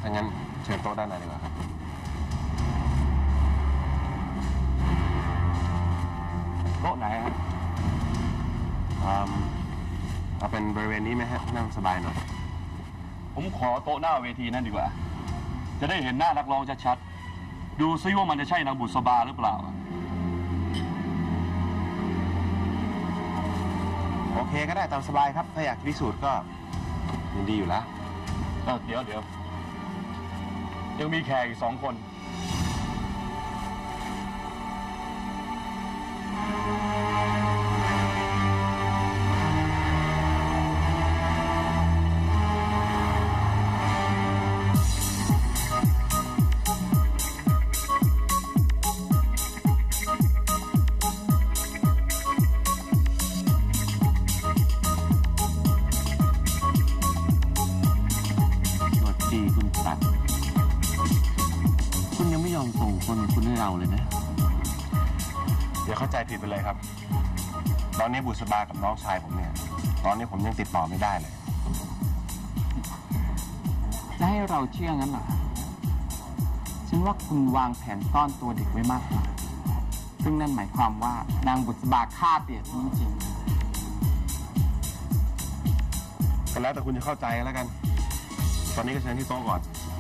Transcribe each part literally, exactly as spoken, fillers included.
ถ้างั้นเชิญโต๊ะด้านในดีกว่าครับโต๊ะไหนฮะเอาเป็นบริเวณนี้ไหมฮะนั่งสบายหน่อยผมขอโต๊ะหน้าเวทีนั่นดีกว่าจะได้เห็นหน้านักร้องชัดๆดูซิว่ามันจะใช่นางบุษบาหรือเปล่าโอเคก็ได้ตามสบายครับถ้าอยากพิสูจน์ก็ยินดีอยู่แล้วเดี๋ยวเดี๋ยวยังมีแขกอีกสองคนอย่าเข้าใจผิดไปเลยครับตอนนี้บุษบากับน้องชายผมเนี่ยตอนนี้ผมยังติดต่อไม่ได้เลยจะให้เราเชื่องั้นเหรอฉันว่าคุณวางแผนซ่อนตัวเด็กไว้มากกว่าซึ่งนั่นหมายความว่านางบุษบาฆ่าเตี่ยจริงๆก็แล้วแต่คุณจะเข้าใจแล้วกันตอนนี้ก็เชิญที่โต๊ะก่อน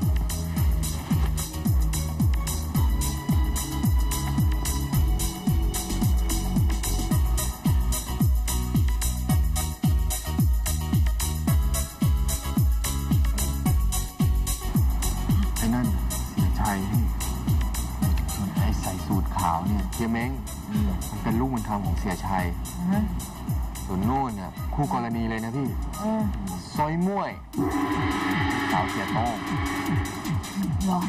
เฮียเม้งมันเป็นลูกบุญธรรมของเสียชัยส่วนนู่นเนี่ยคู่กรณีเลยนะพี่ซอยม่วยสาวเสียโต้งหรอ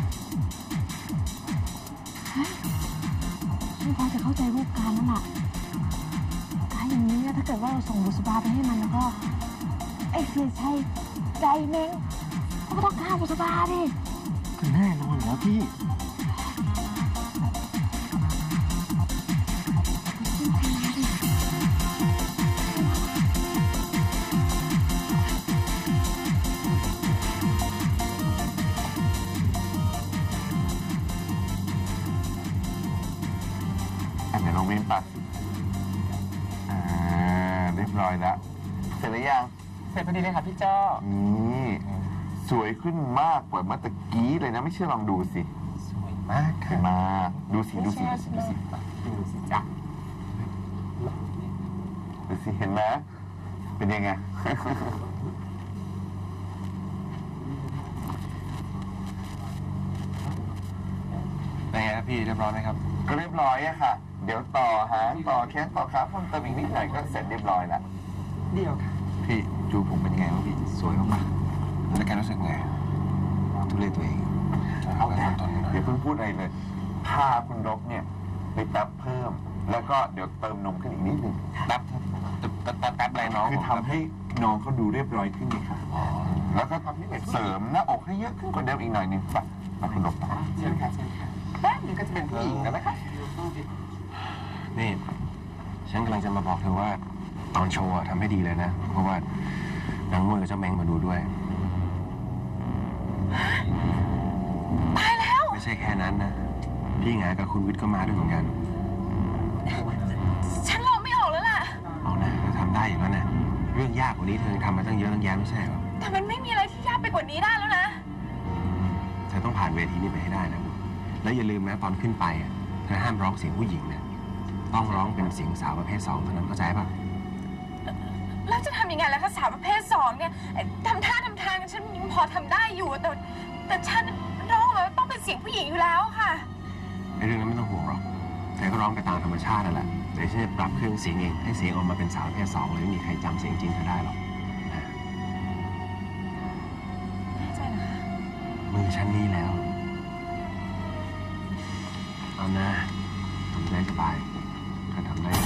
ฉันพอจะเข้าใจรูปการแล้วล่ะการอย่างนี้ถ้าเกิดว่าเราส่งบุษบาไปให้มันแล้วก็ไอ้เสียชัยใจเม้งก็ต้องฆ่าบุษบาดิก็แน่นอนแล้วพี่ลองเว้นปัดอ่าเรียบร้อยแล้วเสร็จหรือยังเสร็จพอดีเลยค่ะพี่เจ้านี่สวยขึ้นมากกว่าเมื่อตะกี้เลยนะไม่เชื่อลองดูสิสวยมากค่ะมาดูสิดูสิดูสิดูสิดูสิจ้ะดูสิเห็นไหมเป็นยังไงเป็นไงครับพี่เรียบร้อยไหมครับก็เรียบร้อยอะค่ะเดี๋ยวต่อหางต่อแค่ต่อขาเพิ่มเติมอีกนิดหน่อยก็เสร็จเรียบร้อยแล้วเดียวค่ะพี่จูผมเป็นยังไงบ้างพี่สวยมากๆแล้วแกรู้สึกไงทุเรศตัวเองเอาแค่เดี๋ยวเพิ่งพูดอะไรเลยพาคุณรบเนี่ยไปแป๊บเพิ่มแล้วก็เดี๋ยวเติมนมขึ้นอีกนิดหนึ่งแป๊บแป๊บแป๊บอะไรน้องคือทำให้น้องเขาดูเรียบร้อยขึ้นนี่ค่ะแล้วก็ทำให้เสริมหน้าอกให้เยอะขึ้นกว่าเดิมอีกหน่อยนึงป่ะมาคุณรบเชิญค่ะเชิญค่ะแป๊บนึงก็จะเป็นผู้หญิงแล้วนะคะนี่ฉันกำลังจะมาบอกเธอว่าตอนโชว์ทำให้ดีเลยนะเพราะว่านางมวยกับเจ้าแมงมาดูด้วยตายแล้วไม่ใช่แค่นั้นนะพี่หงากับคุณวิทย์ก็มาด้วยเหมือนกันฉันลองไม่ออกแล้วล่ะเอานะเธอทำได้อยู่แล้วนะเรื่องยากกว่านี้เธอทำมาตั้งเยอะตั้งแยะไม่ใช่หรอแต่มันไม่มีอะไรที่ยากไปกว่านี้ได้แล้วนะเธอต้องผ่านเวทีนี้ไปให้ได้นะแล้วอย่าลืมนะตอนขึ้นไปเธอห้ามร้องเสียงผู้หญิงนะต้องร้องเป็นเสียงสาวประเภทสองเท่านั้นเข้าใจป่ะแล้วจะทำยังไงล่ะคะสาวประเภทสองเนี่ยทำท่าทำทางฉันยังพอทำได้อยู่แต่แต่ฉันร้องแล้วต้องเป็นเสียงผู้หญิงอยู่แล้วค่ะในเรื่องนั้นไม่ต้องห่วงหรอกแต่ก็ร้องไปตามธรรมชาตินั่นแหละแต่ฉันจะปรับเครื่องเสียงเองให้เสียงออกมาเป็นสาวประเภทสองเลยไม่มีใครจำเสียงจริงเธอได้หรอกแน่ใจเหรอคะมือฉันนี่แล้วเอาหน้าทำได้สบายก็ทำได้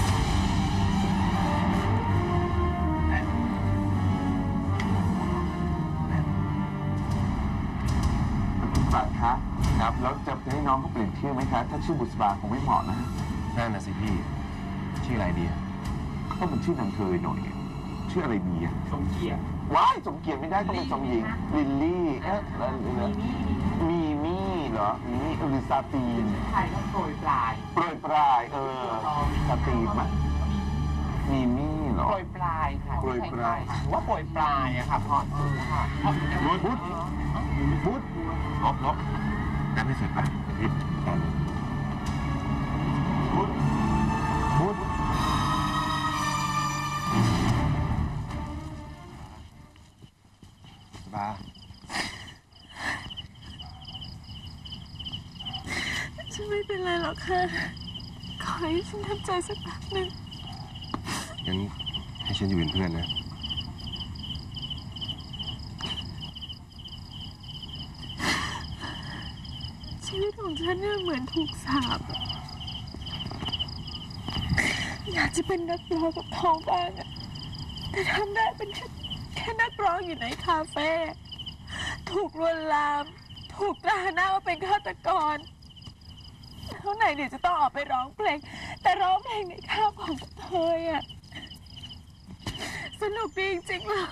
ปัดคะครับแล้วจะให้น้องเขาเปลี่ยนชื่อไหมคะถ้าชื่อบุษบาคงไม่เหมาะนะนั่นน่ะสิพี่ชื่ออะไรดีต้องเป็นชื่อนางเธอหน่อยชื่ออะไรดีอะสมเกียรติว้ายสมเกียรติไม่ได้ต้องเป็นสมหญิงลิลลี่เอ๊ะอะไรนะรอนี่อุลิซาตีนไทยก็โปรยปลายโปรยปลาย เออซาตีนมั้ยมีมี่เหรอโปรยปลายค่ะโปรยปลายว่าโปรยปลายอะค่ะพอถูกค่ะพุทธพุทธลบลบนับให้เสร็จป่ะรีบตอนพุทธพุทธบาฉันไม่เป็นไรหรอกค่ะ ขอให้ฉันทำใจสักแป๊บหนึ่งงั้นให้ฉันอยู่เป็นเพื่อนนะชีวิตของฉันเนี่ยเหมือนถูกสาปอยากจะเป็นนักร้องกับเขาบ้างอะแต่ทำได้เป็นแค่แค่นักร้องอยู่ในคาเฟ่ถูกลวนลาม ถูกด่าหน้าว่าเป็นฆาตกรเท่าไหร่เดี๋ยวจะต้องออกไปร้องเพลงแต่ร้องเพลงในคาบของเธออะสนุกดีจริงๆเลย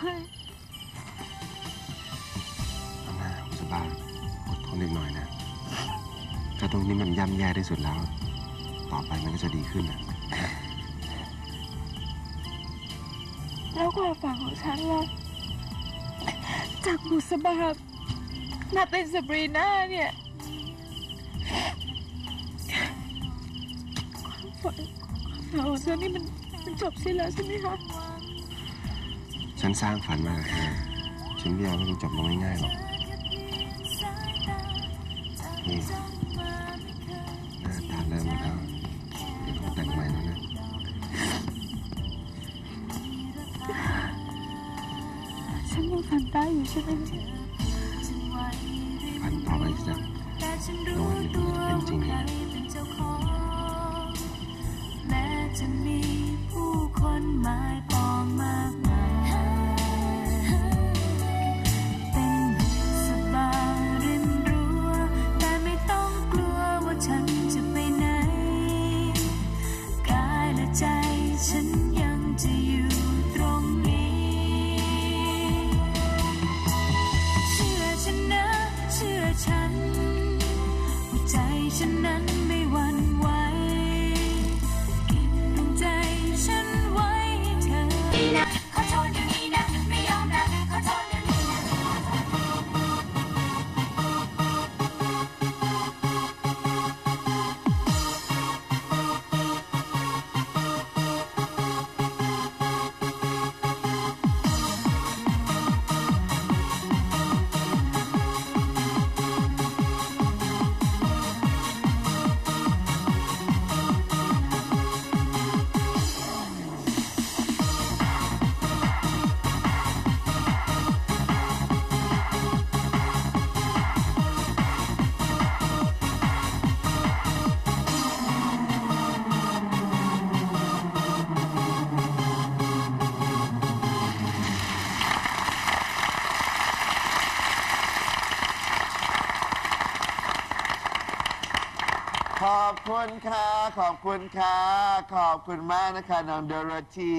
นะสบายอดทนอีกหน่อยนะ ถ้าตรงนี้มันย่ำแย่ที่สุดแล้ว ต่อไปมันก็จะดีขึ้นนะแล้วความฝันของฉันล่ะจากบุษบามาเป็นซาบรีน่าเนี่ยความฝันของฉันนี่มันมันจบสิ้นแล้วใช่ไหมคะฉันสร้างฝันมากับเธอฉันไม่อยากให้มันจบลงง่ายๆหรอกนี่หน้าตาเริ่มหมดแล้วเดี๋ยวต้องแต่งใหม่แล้วนะฉันยังฝันได้อยู่ใช่ไหมฝันต่อไปสิจ๊ะแล้ววันหนึ่งมันจะเป็นจริงเองแม้จะมีผู้คนหมายปองมากมายเป็นสบายริมรั้วแต่ไม่ต้องกลัวว่าฉันจะไปไหนกายและใจฉันยังจะอยู่ตรงนี้เชื่อฉันนะเชื่อฉันว่าใจฉันนั้นไม่หวั่นไหวใจฉันไว้ให้เธอนะขอโทษเดี๋ยวนี้นะไม่ยอมนะขอโทษเดี๋ยวนี้นะขอบคุณค่ะขอบคุณค่ะขอบคุณมากนะคะน้องโดโรธี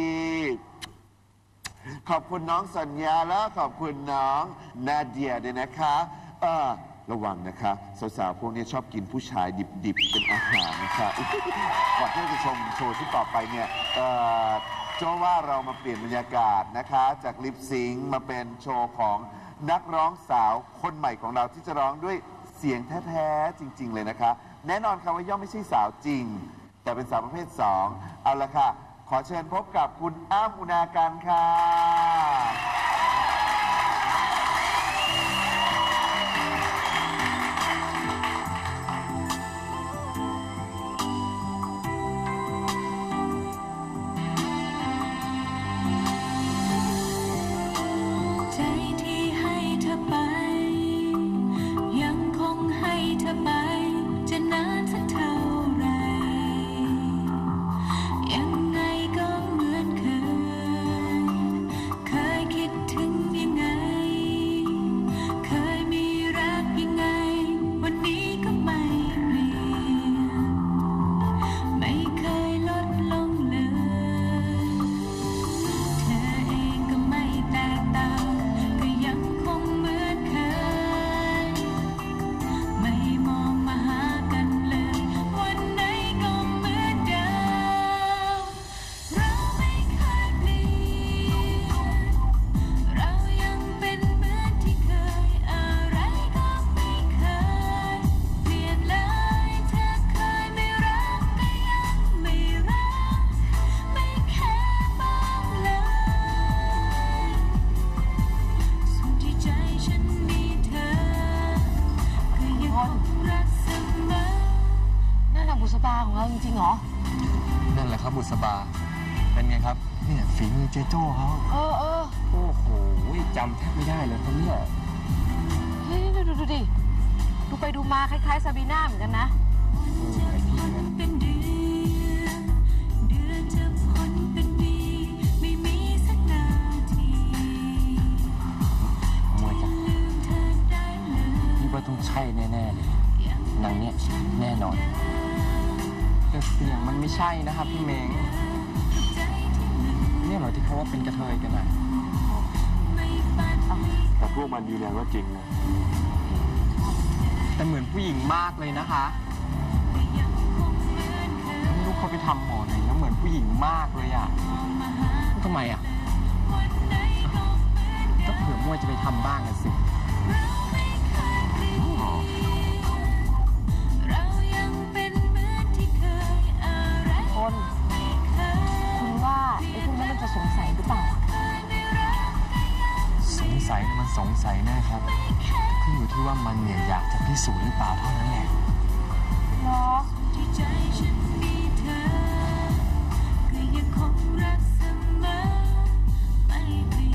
ขอบคุณน้องสัญญาและขอบคุณน้องนาเดียด้วยนะคะเออระวังนะคะสาวๆพวกนี้ชอบกินผู้ชายดิบๆเป็นอาหารนะคะก่อนที่จะชมโชว์ที่ต่อไปเนี่ยเออเจ้าว่าเรามาเปลี่ยนบรรยากาศนะคะจากลิปซิงค์มาเป็นโชว์ของนักร้องสาวคนใหม่ของเราที่จะร้องด้วยเสียงแท้ๆจริงๆเลยนะคะแน่นอนค่ะว่าย่อมไม่ใช่สาวจริงแต่เป็นสาวประเภทสองเอาละค่ะขอเชิญพบกับคุณอ้ำอุณาการค่ะใจที่ให้เธอไปยังคงให้เธอไปจะนานสักเท่าไรยังไงก็เหมือนเคยเคบาของเราจริงๆเหรอนั่นแหละครับบุษบาเป็นไงครับเนี่ยฝีมือเจโจ้เขาเออเออโอ้โหจำแทบไม่ได้เลยเขาเนี่ยเฮ้ยดูดูดูดิดูไปดูมาคล้ายๆซาบีน่าเหมือนกันนะเป็นเดือนเดือนจะพ้นเป็นปีไม่มีสักนาทีมวยจ้ะลืมเธอได้เลยนี่ว่าต้องใช่แน่ๆเลยนางเนี่ยแน่นอนแต่เสียงมันไม่ใช่นะครับพี่เม้งเนี่ยเหรอที่เขาว่าเป็นกระเทยกันอ่ะแต่พวกมันยืนยันว่าจริงนะแต่เหมือนผู้หญิงมากเลยนะคะไม่รู้เขาไปทำหมอไหนแล้วเหมือนผู้หญิงมากเลยอ่ะทำไมอ่ะก็เผื่อมวยจะไปทำบ้างกันสิเรายังเป็นเหมือนที่เคยอะไรคนคุณว่าไอ้พวกนั้นมันจะสงสัยหรือเปล่าสงสัยนะมันสงสัยแน่ครับขึ้นอยู่ที่ว่ามันเนี่ยอยากจะพิสูจน์หรือเปล่าเท่านั้นแหละเนาะที่ใจฉันมีเธอก็ยังคงรักเสมอไม่เปลี่ย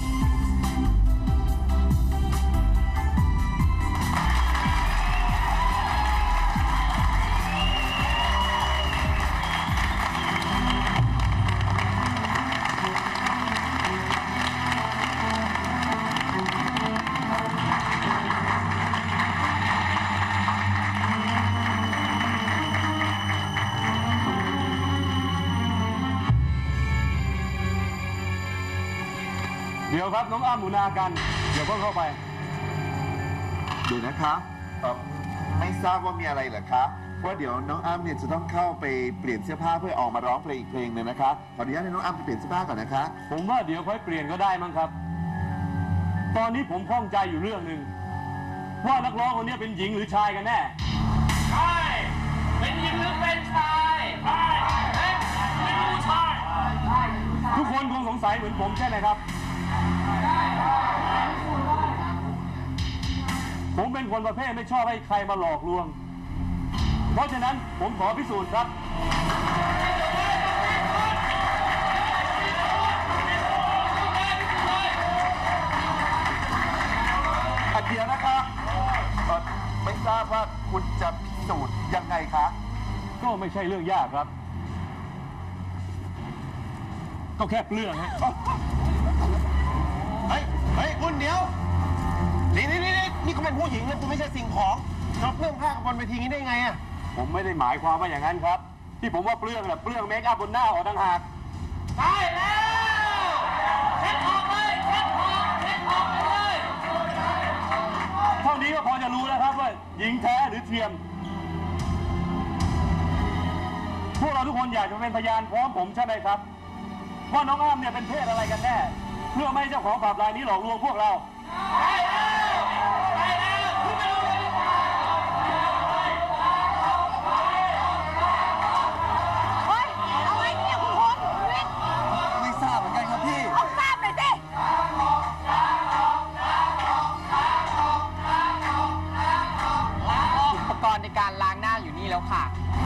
นเดี๋ยวครับน้องอ้ำหนูนากัน เดี๋ยวก็เข้าไปเดี๋ยวนะคะเอ่อไม่ทราบว่ามีอะไรเหรอคะว่าเดี๋ยวน้องอ้ำเนี่ยจะต้องเข้าไปเปลี่ยนเสื้อผ้าเพื่อออกมาร้องเพลงอีกเพลงหนึงนะคะขออนุญาตให้น้องอ้ำไปเปลี่ยนเสื้อผ้าก่อนนะคะผมว่าเดี๋ยวค่อยเปลี่ยนก็ได้มั้งครับ ตอนนี้ผมข้องใจอยู่เรื่องหนึ่งว่านักร้องคนนี้เป็นหญิงหรือชายกันแน่ ใช่ เป็นหญิงหรือเป็นชายใช่เป็นผู้ชายทุกคนคงสงสัยเหมือนผมใช่ไหมครับ ผมเป็นคนประเภทไม่ชอบให้ใครมาหลอกลวง เพราะฉะนั้นผมขอพิสูจน์ครับอ่ะเดี๋ยวนะคะเอ่อไม่ทราบว่าคุณจะพิสูจน์ยังไงคะก็ไม่ใช่เรื่องยากครับ ก็แค่เปลืองฮะเฮ้ย เฮ้ยคุณเดี๋ยว นี่นี่นี่นี่เขาเป็นผู้หญิงนะคุณไม่ใช่สิ่งของเราเปลื้องผ้ากับบนเวทีนี้ได้ไงอะผมไม่ได้หมายความว่าอย่างนั้นครับ ที่ผมว่าเปลืองน่ะเปลืองเมคอัพบนหน้าออกต่างหากใช่แล้วเช็ดออกเลยเช็ดออกเช็ดออกไปเลยเท่านี้ก็พอจะรู้แล้วครับว่าหญิงแท้หรือเทียม พวกเราทุกคนอยากจะเป็นพยานพร้อมผมใช่ไหมครับ ว่าน้องอ้ำเนี่ยเป็นเพศอะไรกันแน่ เพื่อไม่ให้เจ้าของผับรายนี้หลอกลวงพวกเราใช่แล้วใช่แล้วขึ้นมาดูเลยดีกว่าเฮ้ย เอาไงเนี่ยคุณคนคุณวิทย์ไม่ทราบเหมือนกันครับพี่เอาทราบหน่อยสิอุปกรณ์ในการล้างหน้าอยู่นี่แล้วค่ะ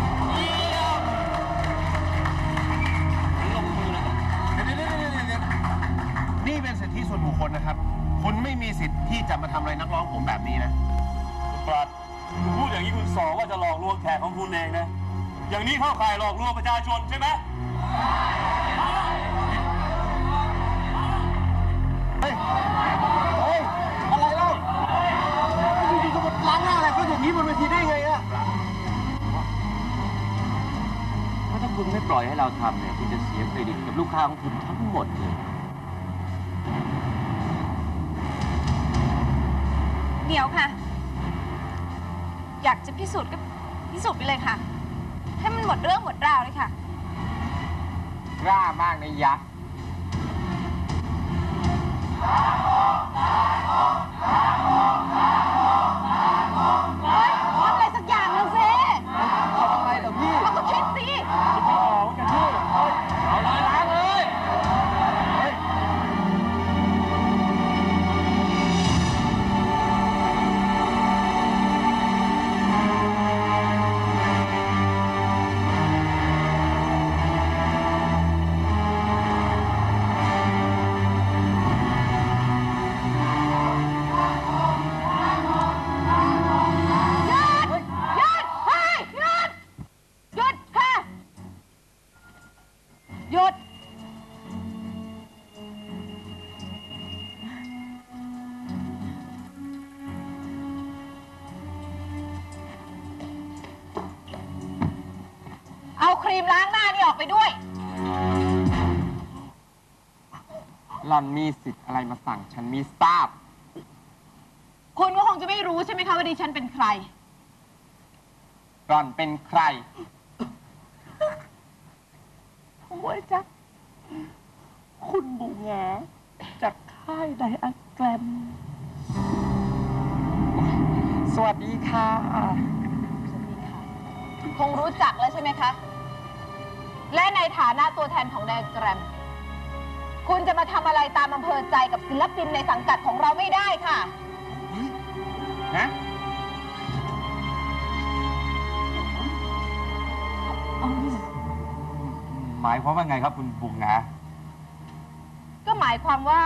นี่เป็นสิทธิส่วนบุคคลนะครับ คุณไม่มีสิทธิ์ที่จะมาทำอะไรนักร้องผมแบบนี้นะปราดคุณพูดอย่างนี้คุณสอว่าจะหลอกลวงแขกของคุณเองนะ อย่างนี้เข้าข่ายหลอกลวงประชาชนใช่ไหมเฮ้ย เฮ้ย อะไรเล่าอยู่ดีๆจะมาล้างหน้าอะไรเขาอย่างนี้บนเวทีได้ไงอะเพราะถ้าคุณไม่ปล่อยให้เราทำเนี่ยคุณจะเสียเครดิตกับลูกค้าของคุณทั้งหมดเลยเดี๋ยวค่ะ อยากจะพิสูจน์ก็พิสูจน์ไปเลยค่ะ ให้มันหมดเรื่องหมดราวเลยค่ะกล้ามากนะยักษ์เฮ้ยทำอะไรสักอย่างหนึงสิทำอะไรเหรอพี่เราก็คิดสิเอาเลยล้างเลยเมล้างหน้านี่ออกไปด้วยหล่อนมีสิทธิ์อะไรมาสั่งฉันมีทราบคุณก็คงจะไม่รู้ใช่ไหมคะว่าดิฉันเป็นใครหล่อนเป็นใครโอ้ยจ๊ะคุณบูงาจากค่ายไดอะแกรมสวัสดีค่ะสวัสดีค่ะ คงรู้จักแล้วใช่ไหมคะ และในฐานะตัวแทนของไดอะแกรม คุณจะมาทำอะไรตามอำเภอใจกับศิลปินในสังกัดของเราไม่ได้ค่ะนะ หมายความว่าไงครับคุณบุ๋งนะก็หมายความว่า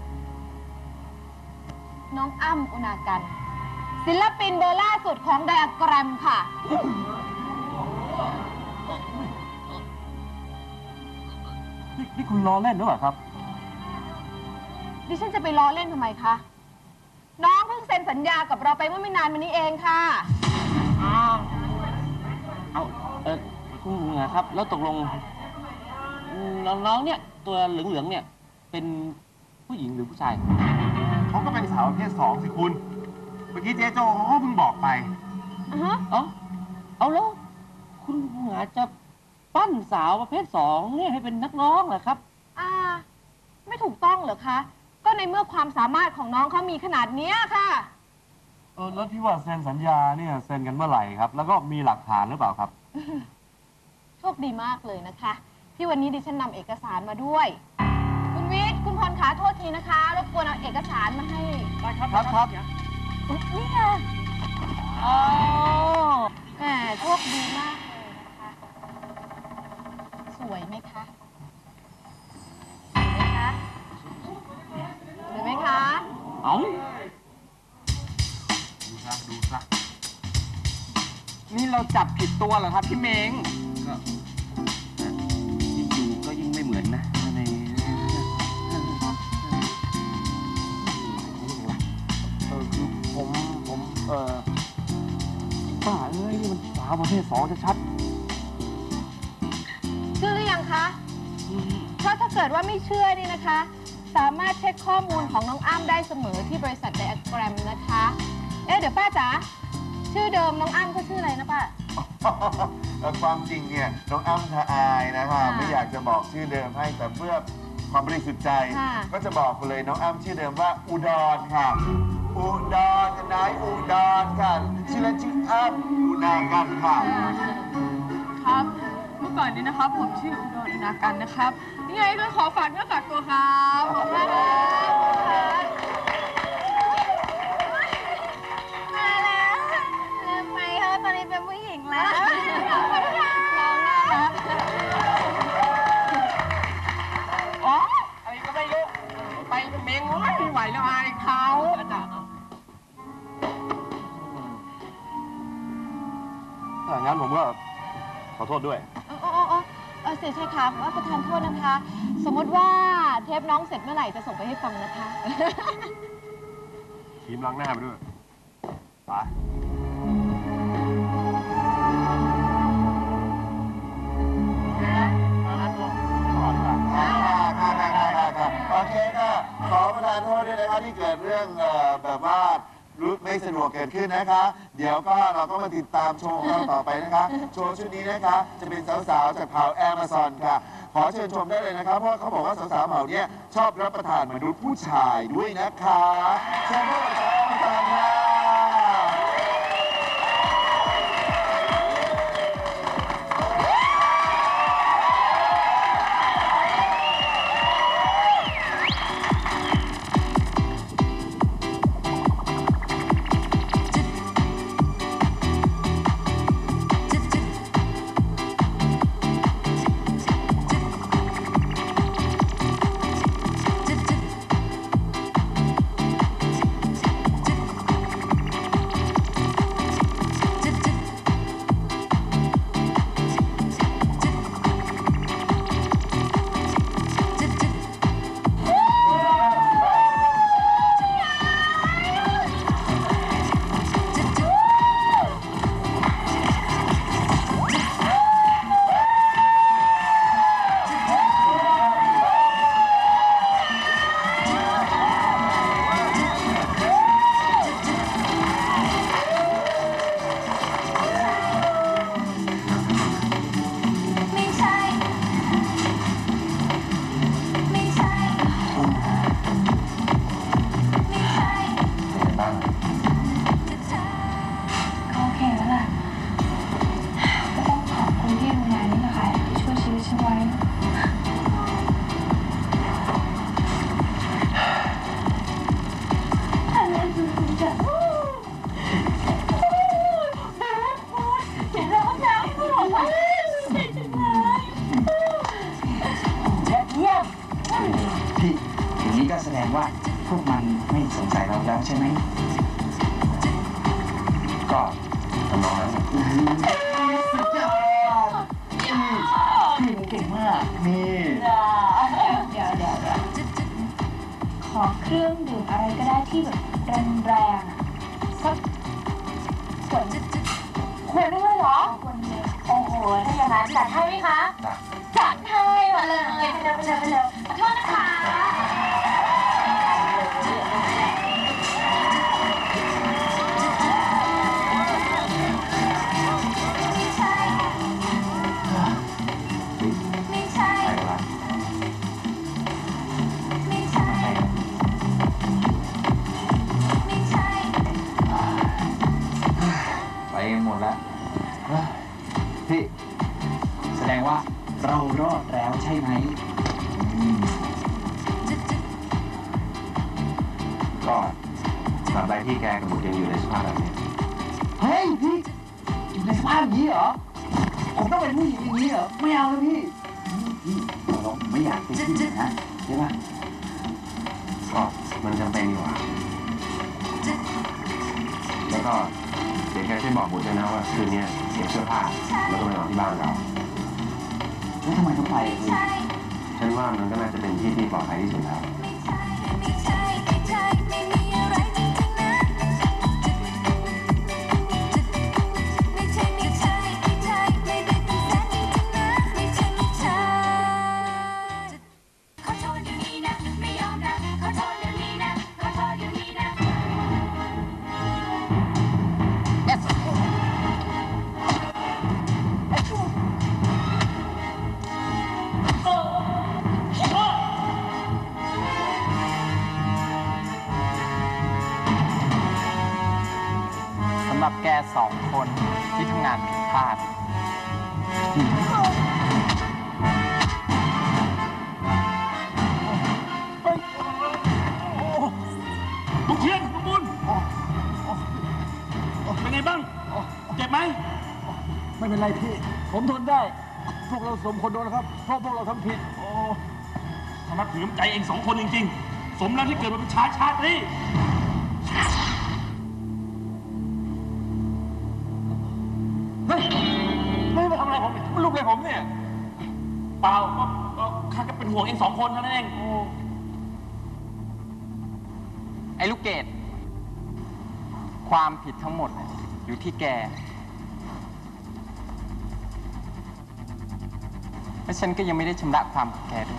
น้องอ้ำอุณากัน ศิลปินเบอร์ล่าสุดของไดอะแกรมค่ะนี่นี่คุณล้อเล่นหรือเปล่าครับดิฉันจะไปล้อเล่นทำไมคะ น้องเพิ่งเซ็นสัญญากับเราไปเมื่อไม่นานมานี้เองค่ะเอาเออคุณบุ๋งหงาครับ แล้วตกลงน้องๆเนี่ยตัวเหลืองๆเนี่ยเป็นผู้หญิงหรือผู้ชายเขาก็เป็นสาวประเภทสองสิคุณ เมื่อกี้เจ๊โจเขาก็เพิ่งบอกไปอือฮะเอ้าเอาแล้วคุณบุ๋งหงาจะปั้นสาวประเภทสองเนี่ยให้เป็นนักร้องเหรอครับอ่า ไม่ถูกต้องเหรอคะ ก็ในเมื่อความสามารถของน้องเขามีขนาดเนี้ยค่ะเออแล้วที่ว่าเซ็นสัญญาเนี่ยเซ็นกันเมื่อไหร่ครับ แล้วก็มีหลักฐานหรือเปล่าครับโชคดีมากเลยนะคะ ที่วันนี้ดิฉันนำเอกสารมาด้วย คุณวิทย์คุณพรขาโทษทีนะคะรบกวนเอาเอกสารมาให้ครับครับครับอุ๊ยนี่ค่ะอ๋อแหมโชคดีมากเลยนะคะ สวยไหมคะสวยไหมคะสวยไหมคะเอ้าดูซะ ดูซะนี่เราจับผิดตัวเหรอครับพี่เม้งยิ่งดูก็ยิ่งไม่เหมือนนะในเออคือผมผมเออบ้าเอ้ยนี่มันสาวประเภทสองชัดเชื่อหรือยังคะ เพราะถ้าเกิดว่าไม่เชื่อนี่นะคะ สามารถเช็คข้อมูลของน้องอ้ำได้เสมอที่บริษัทไดอะแกรมนะคะ เอ๊ะเดี๋ยวป้าจ๋าชื่อเดิมน้องอ้ำก็ชื่ออะไรนะป้าความจริงเนี่ยน้องอ้ำทอายนะคะค่ะไม่อยากจะบอกชื่อเดิมให้แต่เพื่อความบริสุทธิ์ใจค่ะก็จะบอกคุณเลยน้องอ้ำชื่อเดิมว่าอุดรค่ะ อุดรกันนายอุดรค่ะชื่อเล่นชื่ออ้ำอุณากันค่ะครับ เมื่อก่อนนี้นะครับ ผมชื่ออุดรอุณากันนะครับยังไงก็ขอฝากเนื้อฝากตัวครับขอบคุณครับมาแล้วลืมไปเขาตอนนี้เป็นผู้หญิงแล้วน้องน่ารักอ๋ออะไรก็ไม่รู้ ไปเม้งไม่ไหวแล้วอายเขาอาจารย์ๆถ้าอย่างนั้นผมก็ขอโทษด้วยโอ้โอ้โอ้เออเสียชัยครับว่าประทานโทษนะคะ สมมติว่าเทปน้องเสร็จเมื่อไหร่จะส่งไปให้ฟังนะคะทีมล้างหน้าไปด้วยไปค่ะค่ะค่ะค่ะค่ะโอเคค่ะ ขอประทานโทษด้วยนะคะที่เกิดเรื่องเอ่อแบบว่ารู้ไม่สะดวกเกิดขึ้นนะคะ เดี๋ยวก็เราก็มาติดตามโชว์ของเราต่อไปนะคะ โชว์ชุดนี้นะคะ จะเป็นสาวๆจากเผ่าแอมะซอนค่ะ ขอเชิญชมได้เลยนะคะ เพราะเขาบอกว่าสาวๆเผ่าเนี้ยชอบรับประทานมนุษย์ผู้ชายด้วยนะคะเชิญพวกเราแอมะซอนค่ะไหมก็ทำนองนั้นสุดยอดพี่หนูเก่งมากนี่เดี๋ยวเดี๋ยวเดี๋ยวขอเครื่องดื่มอะไรก็ได้ที่แบบแรงๆอ่ะสักขวดขวดนึงเลยเหรอขวดเดียวโอ้โหถ้าอย่างนั้นจัดให้ไหมคะจัดให้มาเลยไปเลยไปเลยไปเลยขอโทษนะคะหมดแล้วพี่แสดงว่าเรารอดแล้วใช่ไหมก็ตราบใดที่แกกับบุตรยังอยู่ในสภาพแบบนี้เฮ้ยพี่อยู่ในสภาพอย่างนี้เหรอผมต้องเป็นผู้หญิงอย่างนี้เหรอไม่เอาเลยพี่พี่เราไม่อยากเป็นผู้หญิงนะใช่ไหมก็มันจำเป็นอยู่อ่ะแล้วก็เดี๋ยวแกช่วยบอกบุตรด้วยนะว่าคืนนี้เก็บเสื้อผ้าแล้วก็ไปนอนที่บ้านเราแล้วทำไมต้องไปพี่ฉันว่ามันก็น่าจะเป็นที่ที่ปลอดภัยที่สุดแล้วสำหรับแกสองคนที่ทำงานผิดพลาดลูกเชียนลูกบุญเป็นไงบ้างเจ็บไหมไม่เป็นไรพี่ผมทนได้พวกเราสมคนโดนนะครับเพราะพวกเราทำผิดโอ้ทำนับถือน้ำใจเองสองคนจริงๆสมแล้วที่เกิดมาเป็นชายชาตินี้เฮ้ยไม่มาทำอะไรผมมันลูกเลยผมเนี่ยเปล่าก็ข้าก็เป็นห่วงเองสองคนเท่านั้นเองไอ้ลูกเกดความผิดทั้งหมดอยู่ที่แกและฉันก็ยังไม่ได้ชำระความกับแกด้วย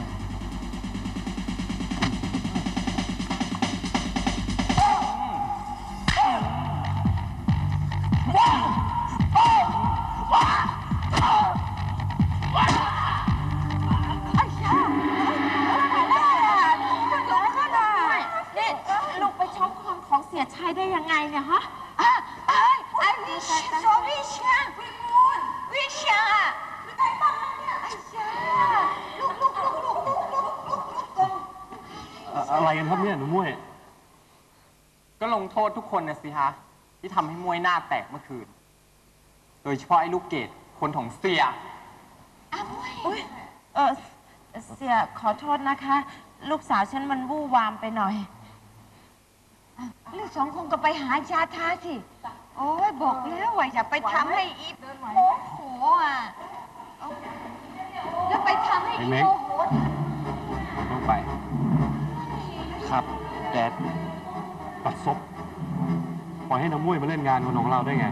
ลูกไปช็อปของของเสียชัยได้ยังไงเนี่ยฮะไอ้ไอ้วิชโซวิชาวิมูนวิชาไม่ได้บ้างเนี่ยไอ้ชาลูกลูกลูกลูกลูกลูกลูกลูกอะไรกันครับเนี่ยหนูมุ้ยก็ลงโทษทุกคนนะสิฮะที่ทำให้มวยหน้าแตกเมื่อคืนโดยเฉพาะไอ้ลูกเกดคนของเสียอุ้ยเออเสียขอโทษนะคะ ลูกสาวฉันมันวู่วามไปหน่อยลูกสองคงก็ไปหายาทาสิโอ้ยบอกแล้วว่าอย่าไปทำให้อีโมโหอ่ะแล้วไปทำให้อีโมโหต้องไปครับแดดตัดซบปล่อยให้น้ำมุ้ยมาเล่นงานของเราได้ไง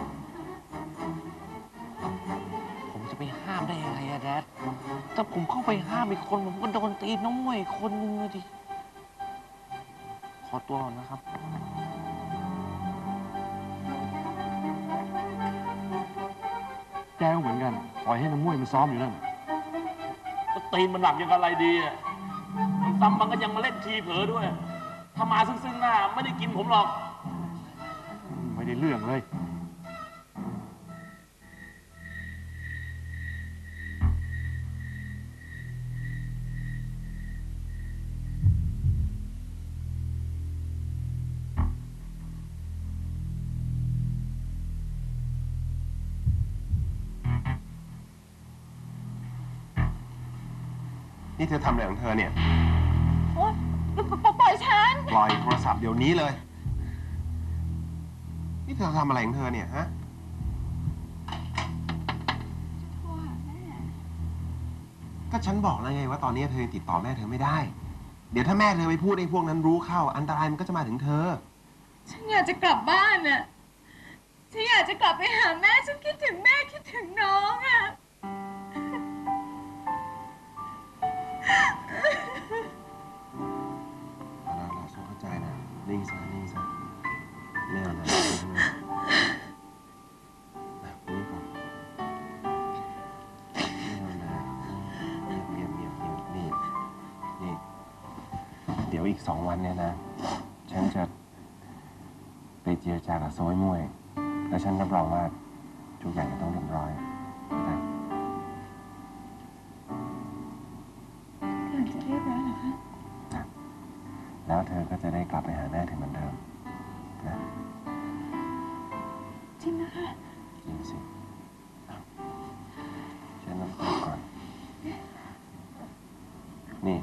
ผมจะไปห้ามได้ยังไงอะแดดถ้าผมเข้าไปห้ามอีกคนผมก็โดนตีน้องมุ้ยคนนึงเลยดิขอตัวก่อนนะครับแกก็เหมือนกันปล่อยให้น้ำมุ้ยมันซ้อมอยู่นั่นก็ตีนมันหลับยังอะไรดีอ่ะมันซ้ำมันก็ยังมาเล่นทีเผลอด้วยถ้ามาซึ่งๆหน้าไม่ได้กินผมหรอกไม่ได้เรื่องเลยนี่เธอทำอะไรของเธอเนี่ยโอ๊ยปล่อยฉันปล่อยโทรศัพท์เดี๋ยวนี้เลยนี่เธอทำอะไรของเธอเนี่ยฮะก็ฉันบอกแล้วไงว่าตอนนี้เธอยังติดต่อแม่เธอไม่ได้เดี๋ยวถ้าแม่เธอไปพูดไอ้พวกนั้นรู้เข้าอันตรายมันก็จะมาถึงเธอฉันอยากจะกลับบ้านน่ะฉันอยากจะกลับไปหาแม่ฉันคิดถึงแม่คิดถึงน้องอ่ะเราเราฉันเข้าใจนะนิ่งซะนิ่งซะไม่เอานะนี่ก่อนไม่เอานะเงียบเงียบเงียบเงียบนี่นี่เดี๋ยวอีกสองวันเนี่ยนะฉันจะไปเจรจากับโซยมวยแล้วฉันรับรองว่าทุกอย่างจะต้องเรียบร้อยนะอยากจะเรียบร้อยเหรอคะแล้วเธอก็จะได้กลับไปหาแม่ถึงเหมือนเดิมนะจริงนะคะจริงสิฉันน้ำตาก่อนนี่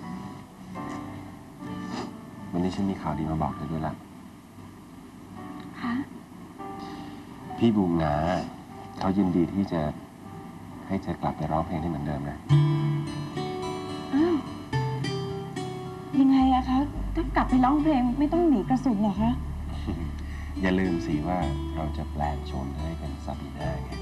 วันนี้ฉันมีข่าวดีมาบอกเธอด้วยล่ะค่ะพี่บูมงาเขายินดีที่จะให้เธอกลับไปร้องเพลงได้เหมือนเดิมนะอ้าวยังไงอะคะถ้ากลับไปร้องเพลงไม่ต้องหนีกระสุนเหรอคะอย่าลืมสิว่าเราจะแปลงโฉมเธอให้เป็นซาบีน่าไง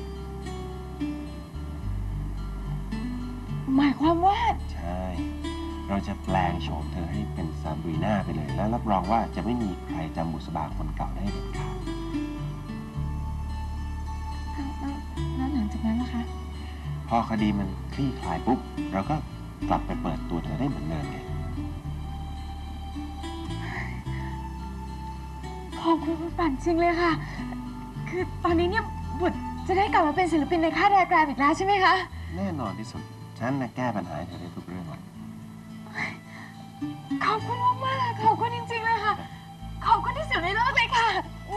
หมายความว่าใช่เราจะแปลงโฉมเธอให้เป็นซาบีน่าไปเลยแล้วรับรองว่าจะไม่มีใครจำบุษบาคนเก่าได้เด็ดขาดแล้วหลังจากนั้นนะคะพอคดีมันคลี่คลายปุ๊บเราก็กลับไปเปิดตัวเธอได้เหมือนเดิมไงขอบคุณคุณปั่นจริงเลยค่ะคือตอนนี้เนี่ยบุตรจะได้กลับมาเป็นศิลปินในค่ายไดอะแกรมอีกแล้วใช่ไหมคะแน่นอนที่สุดฉันนะแก้ปัญหาให้เธอได้ทุกเรื่องเลยขอบคุณมากๆขอบคุณจริงๆเลยค่ะขอบคุณที่สุดในโลกเลยค่ะ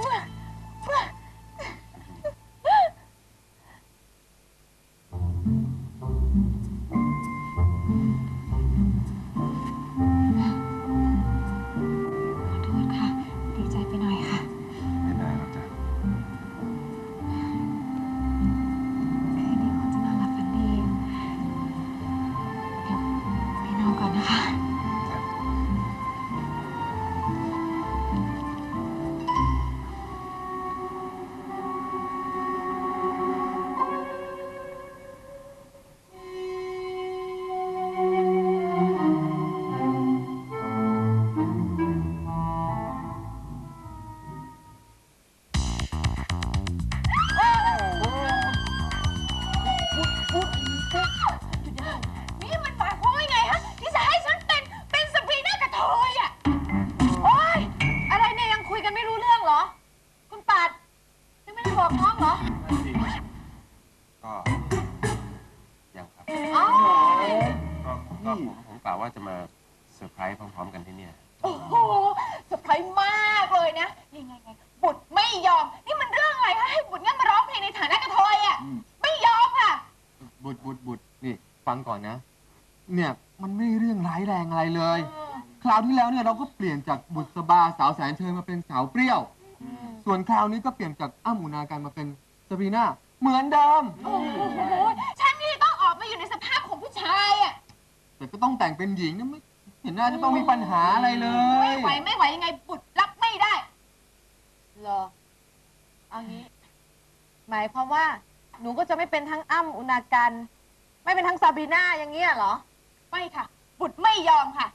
ว่าจะมาเซอร์ไพรส์พร้อมๆกันที่นี่โอ้โหเซอร์ไพรส์มากเลยนะยังไงไงบุตรไม่ยอมนี่มันเรื่องอะไรคะให้บุตรงั้นมาร้องเพลงในฐานะกระเทยอ่ะไม่ยอมค่ะบุตรบุตรบุตรนี่ฟังก่อนนะเนี่ยมันไม่เรื่องร้ายแรงอะไรเลยคราวที่แล้วเนี่ยเราก็เปลี่ยนจากบุษบาสาวแสนเชยมาเป็นสาวเปรี้ยวส่วนคราวนี้ก็เปลี่ยนจากอ้ำอุณาการมาเป็นซาบีน่าเหมือนเดิมโอ้โหฉันนี่ต้องออกมาอยู่ในสภาพของผู้ชายอ่ะแต่ก็ต้องแต่งเป็นหญิงนะไม่เห็นหน้าจะต้องมีปัญหาอะไรเลยไม่ไหวไม่ไหวยังไงบุตรรับไม่ได้เหรอเอางี้หมายความว่าหนูก็จะไม่เป็นทั้งอ้ำอุณาการไม่เป็นทั้งซาบีน่าอย่างเงี้ยเหรอไม่ค่ะบุตรไม่ยอมค่ะ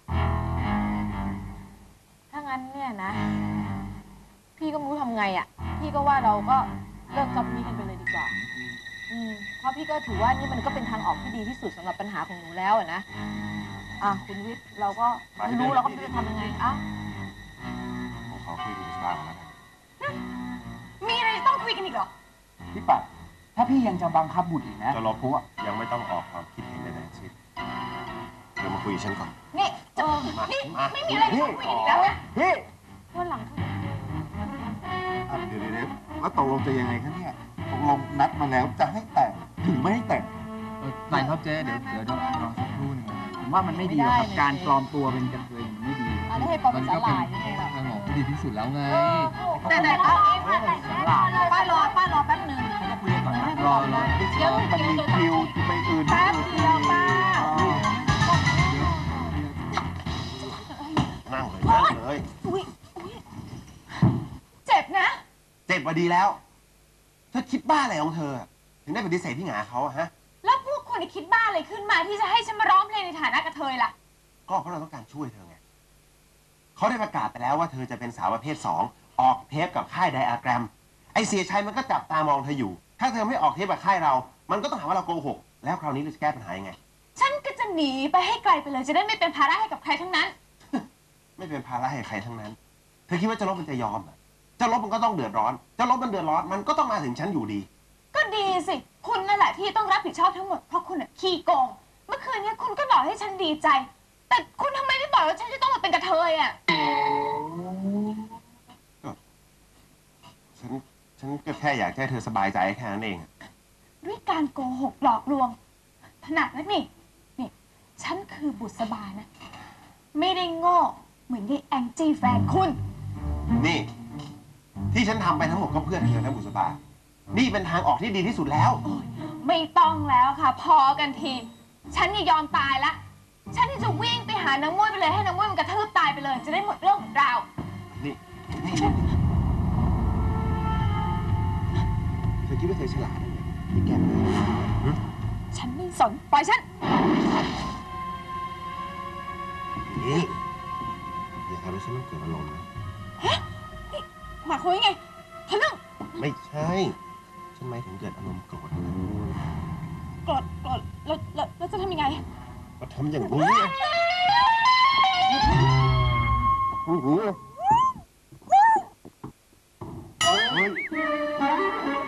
ถ้างั้นเนี่ยนะพี่ก็ไม่รู้ทำไงอ่ะพี่ก็ว่าเราก็เลิกจ็อบนี้กันไปเลยดีกว่าอืมเพราะพี่ก็ถือว่านี่มันก็เป็นทางออกที่ดีที่สุดสำหรับปัญหาของหนูแล้วนะอ่ะคุณวิทย์เราก็ไม่รู้เราก็จะทำยังไงอ่ะผมขอคุยกับบ้านแล้วกันมีอะไรต้องคุยกันอีกเหรอพี่ปัดถ้าพี่ยังจะบังคับบุตรอีกนะจะรอพูดยังไม่ต้องออกความคิดเห็นใดๆชิ้นเดี๋ยวมาคุยฉันก่อนนี่เออนี่ไม่มีอะไรต้องคุยกันอีกแล้วนะพี่วันหลังเดี๋ยวเดี๋ยวแล้วตกลงจะยังไงคะเนี่ยตกลงนัดมาแล้วจะให้แต่งถึงไม่ให้แต่งไหนครับเจ๊เดี๋ยวเดี๋ยวรอสักครู่นึงผมว่ามันไม่ดีครับการปลอมตัวเป็นกระเทยไม่ดีแล้วให้ปลอมเป็นสลายยังไงล่ะทางออกดีที่สุดแล้วไงแต่แต่เอาเองป้าแต่ป้ารอป้ารอแป๊บหนึ่งก็คุยกันก่อนนะรอรอเดี๋ยวมันมีคิวไปอื่นแป๊บเดียวป้านั่งเลยนั่งเลยอุ้ยอุ้ยเจ็บนะเจ็บมาดีแล้ว เธอคิดบ้าอะไรของเธอ ถึงได้ปฏิเสธพี่หงาเขาอะฮะแล้วพวกคุณคิดบ้าอะไรขึ้นมาที่จะให้ฉันมาร้องเพลงในฐานะกระเทยล่ะก็เพราะเราต้องการช่วยเธอไงเขาได้ประกาศไปแล้วว่าเธอจะเป็นสาวประเภทสองออกเทปกับค่ายไดอะแกรม ไอเสียชัยมันก็จับตามองเธออยู่ ถ้าเธอไม่ออกเทปกับค่ายเรา มันก็ต้องหาว่าเราโกหก แล้วคราวนี้เราจะแก้ปัญหายังไงฉันก็จะหนีไปให้ไกลไปเลยจะได้ไม่เป็นภาระให้กับใครทั้งนั้นไม่เป็นภาระให้ใครทั้งนั้น เธอคิดว่าเจะลบมันจะยอมเหรอเจะลบมันก็ต้องเดือดร้อนเจะลบมันเดือดร้อน มันก็ต้องมาถึงฉันอยู่ดีก็ดีสิ คุณนั่นแหละที่ต้องรับผิดชอบทั้งหมด เพราะคุณน่ะขี้โกง เมื่อคืนนี้คุณก็บอกให้ฉันดีใจ แต่คุณทำไมไม่บอกว่าฉันจะต้องมาเป็นกระเทยอ่ะฉัน ฉันก็แค่อยากให้เธอสบายใจแค่นั้นเองด้วยการโกหกหลอกลวงถนัดนักนี่ นี่ ฉันคือบุษบานะ ไม่ได้โง่เหมือนยายแองจี้แฟนคุณนี่ ที่ฉันทำไปทั้งหมดก็เพื่อเธอนะบุษบา นี่เป็นทางออกที่ดีที่สุดแล้วไม่ต้องแล้วค่ะ พอกันที ฉันนี่ยอมตายละ ฉันที่จะวิ่งไปหานางมุ้ยไปเลยให้นางมุ้ยมันกระทืบตายไปเลย จะได้หมดเรื่องหมดราวนี่นี่เธอคิดว่าเธอฉลาดไหมที่แกไม่ได้หึฉันไม่สน ปล่อยฉันนี่อย่าทำให้ฉันต้องเกิดอารมณ์นะหมายคุยไงทะลึ่งไม่ใช่ ฉันหมายถึงเกิดอารมณ์โกรธนะโกรธโกรธแล้วแล้วแล้วจะทำยังไงก็ทำอย่างนี้ไงโอ้โหเฮ้ย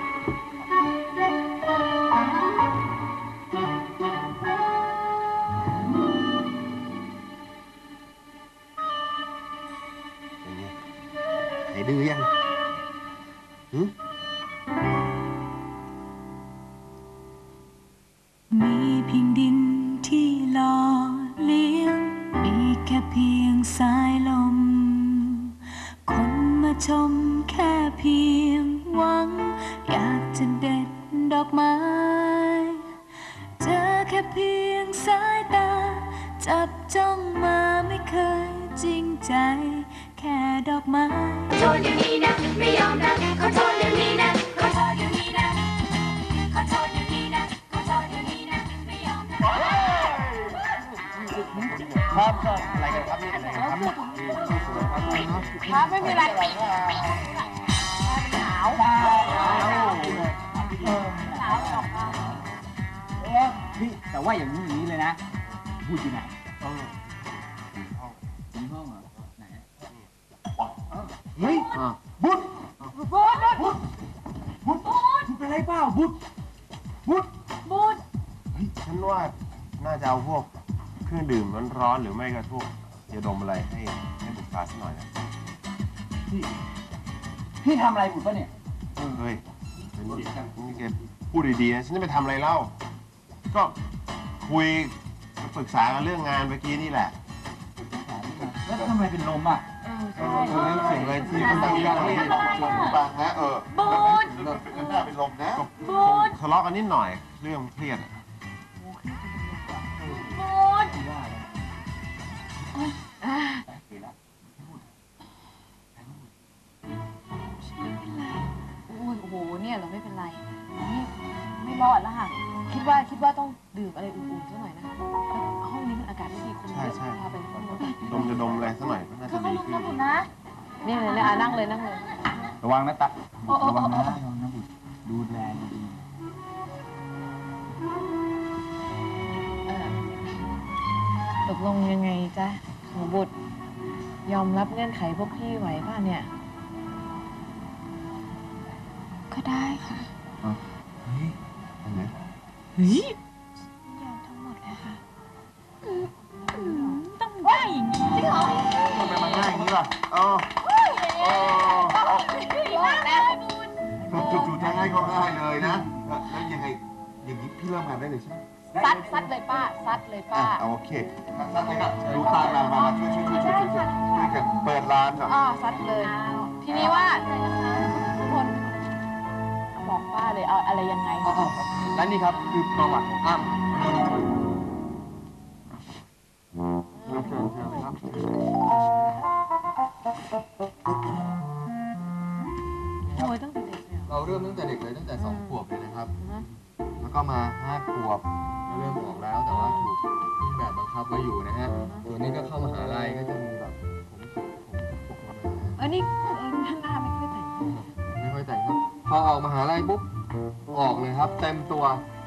เป็นไงหายดื้อยังหึมีเพียงดินที่หล่อเลี้ยง มีแค่เพียงสายลม คนมาชมแค่เพียงหวัง อยากจะเด็ดดอกไม้ เจอแค่เพียงสายตา จับจ้องมาไม่เคยจริงใจ แค่ดอกไม้ขอโทษอย่างนี้นะไม่ยอมนะขอโทษอย่างนี้นะขอโทษอย่างนี้นะขอโทษอย่างนี้นะขอโทษอย่างนี้นะไม่ยอมนะครับอะไรกันครับนี่อะไรกันครับครับไม่มีอะไรหนาวหนาวออกมาเอ๊ะพี่แต่ว่าอย่างนี้อย่างนี้เลยนะพูดอยู่ไหนเออในห้องเหรอไหนเฮ้ยบุตรบูดบุตรบุตรบุตรเป็นไรเปล่าบุตรบุตรบูดเฮ้ยฉันว่าน่าจะเอาพวกเครื่องดื่มร้อนๆหรือไม่ก็พวกยาดมอะไรให้ให้บุตรฟ้าสักหน่อยนะพี่พี่ทำอะไรบุตรปะเนี่ยเฮ้ยนี่แกพูดดีๆนะฉันจะไปทำอะไรเล่า ก็คุยปรึกษากันเรื่องงานเมื่อกี้นี่แหละแล้วทำไมเป็นลมอ่ะเออเสียงอะไรที่มันดังๆนี่ฟังนะเออบูดหน้าเป็นลมนะก็คงทะเลาะกันนิดหน่อยเรื่องเครียดอะบูดโอ้ยโอ้โหเนี่ยเราไม่เป็นไรนี่ไม่รอดแล้วค่ะ คิดว่าคิดว่าต้องดื่มอะไรอุ่นๆสักหน่อยนะคะแล้วห้องนี้มันอากาศไม่ดีคนเยอะพาไปห้องนู้นดมจะดมอะไรสักหน่อยก็น่าจะค่อยดีๆขึ้นนั่งๆนะนี่เลยนะอ่ะนั่งเลยนั่งเลยระวังนะตะโอ้โอ้ระวังโอ้นะระวังนะบุตรดูแลดีเออตกลงยังไงจ๊ะหนูบุตร ยอมรับเงื่อนไขพวกพี่ไหวป่ะเนี่ยก็ได้ค่ะๆเฮ้ยเฮ้ยยอมทั้งหมดเลยค่ะอืมอืมต้องได้อย่างนี้จริงเหรอทำไมมันง่ายอย่างนี้ล่ะเออดีมากเลยบูดจู่ๆจะให้ก็ง่ายเลยนะแล้วยังไง อย่างนี้พี่เริ่มงานได้เลยใช่ไหมซัดซัดเลยป้าซัดเลยป้าอ่ะโอเคซัดเลยครับลูกตาลมามามาช่วยช่วยช่วยช่วยช่วยช่วยช่วยกันเปิดร้านหน่อยอ่าซัดเลย ทีนี้ว่าทุกคนบอกป้าเลยเอาอะไรยังไงอ๋อและนี่ครับคือประวัติของอ้ำเชิญเชิญเชิญเลยครับโอ้ยตั้งแต่เด็กเลยเหรอเราเริ่มตั้งแต่เด็กเลยตั้งแต่สองขวบเลยนะครับอือฮะแล้วก็มาห้าขวบเริ่มออกแล้วแต่ว่าถูกเครื่องแบบบังคับไว้อยู่นะฮะ ส่วนนี้ก็เข้ามหาลัยก็จะมีแบบผมผมผมผมเออนี่เออหน้าไม่ค่อยแต่งไม่ค่อยแต่งครับพอออกมหาลัยปุ๊บออกเลยครับ เต็มตัว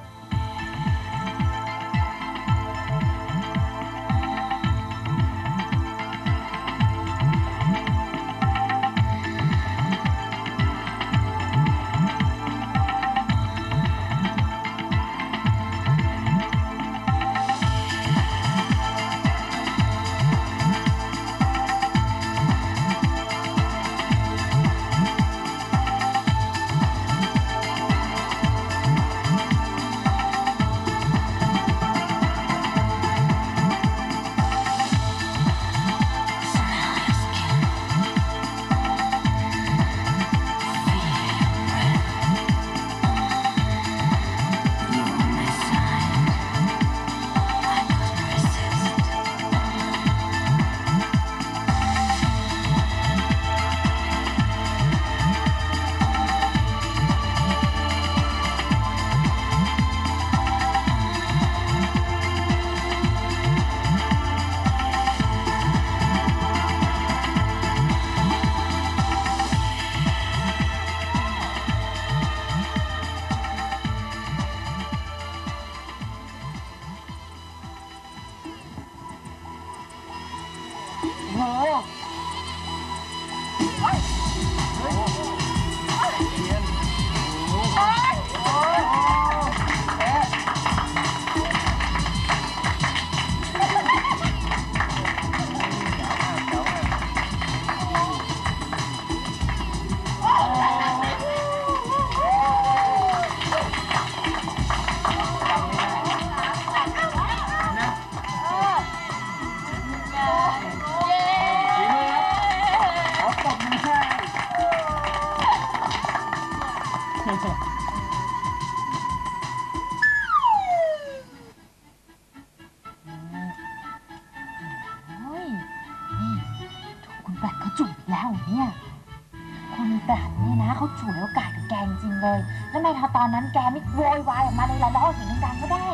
เฮ้ยนี่ถูกคุณแปดเขาจูบอีกแล้วเนี่ย คุณแปดเนี่ยนะเขาฉวยโอกาสกับแกจริงๆเลย แล้วในตอนนั้นแกไม่โวยวายออกมาเลยละร้องเสียงดังๆก็ได้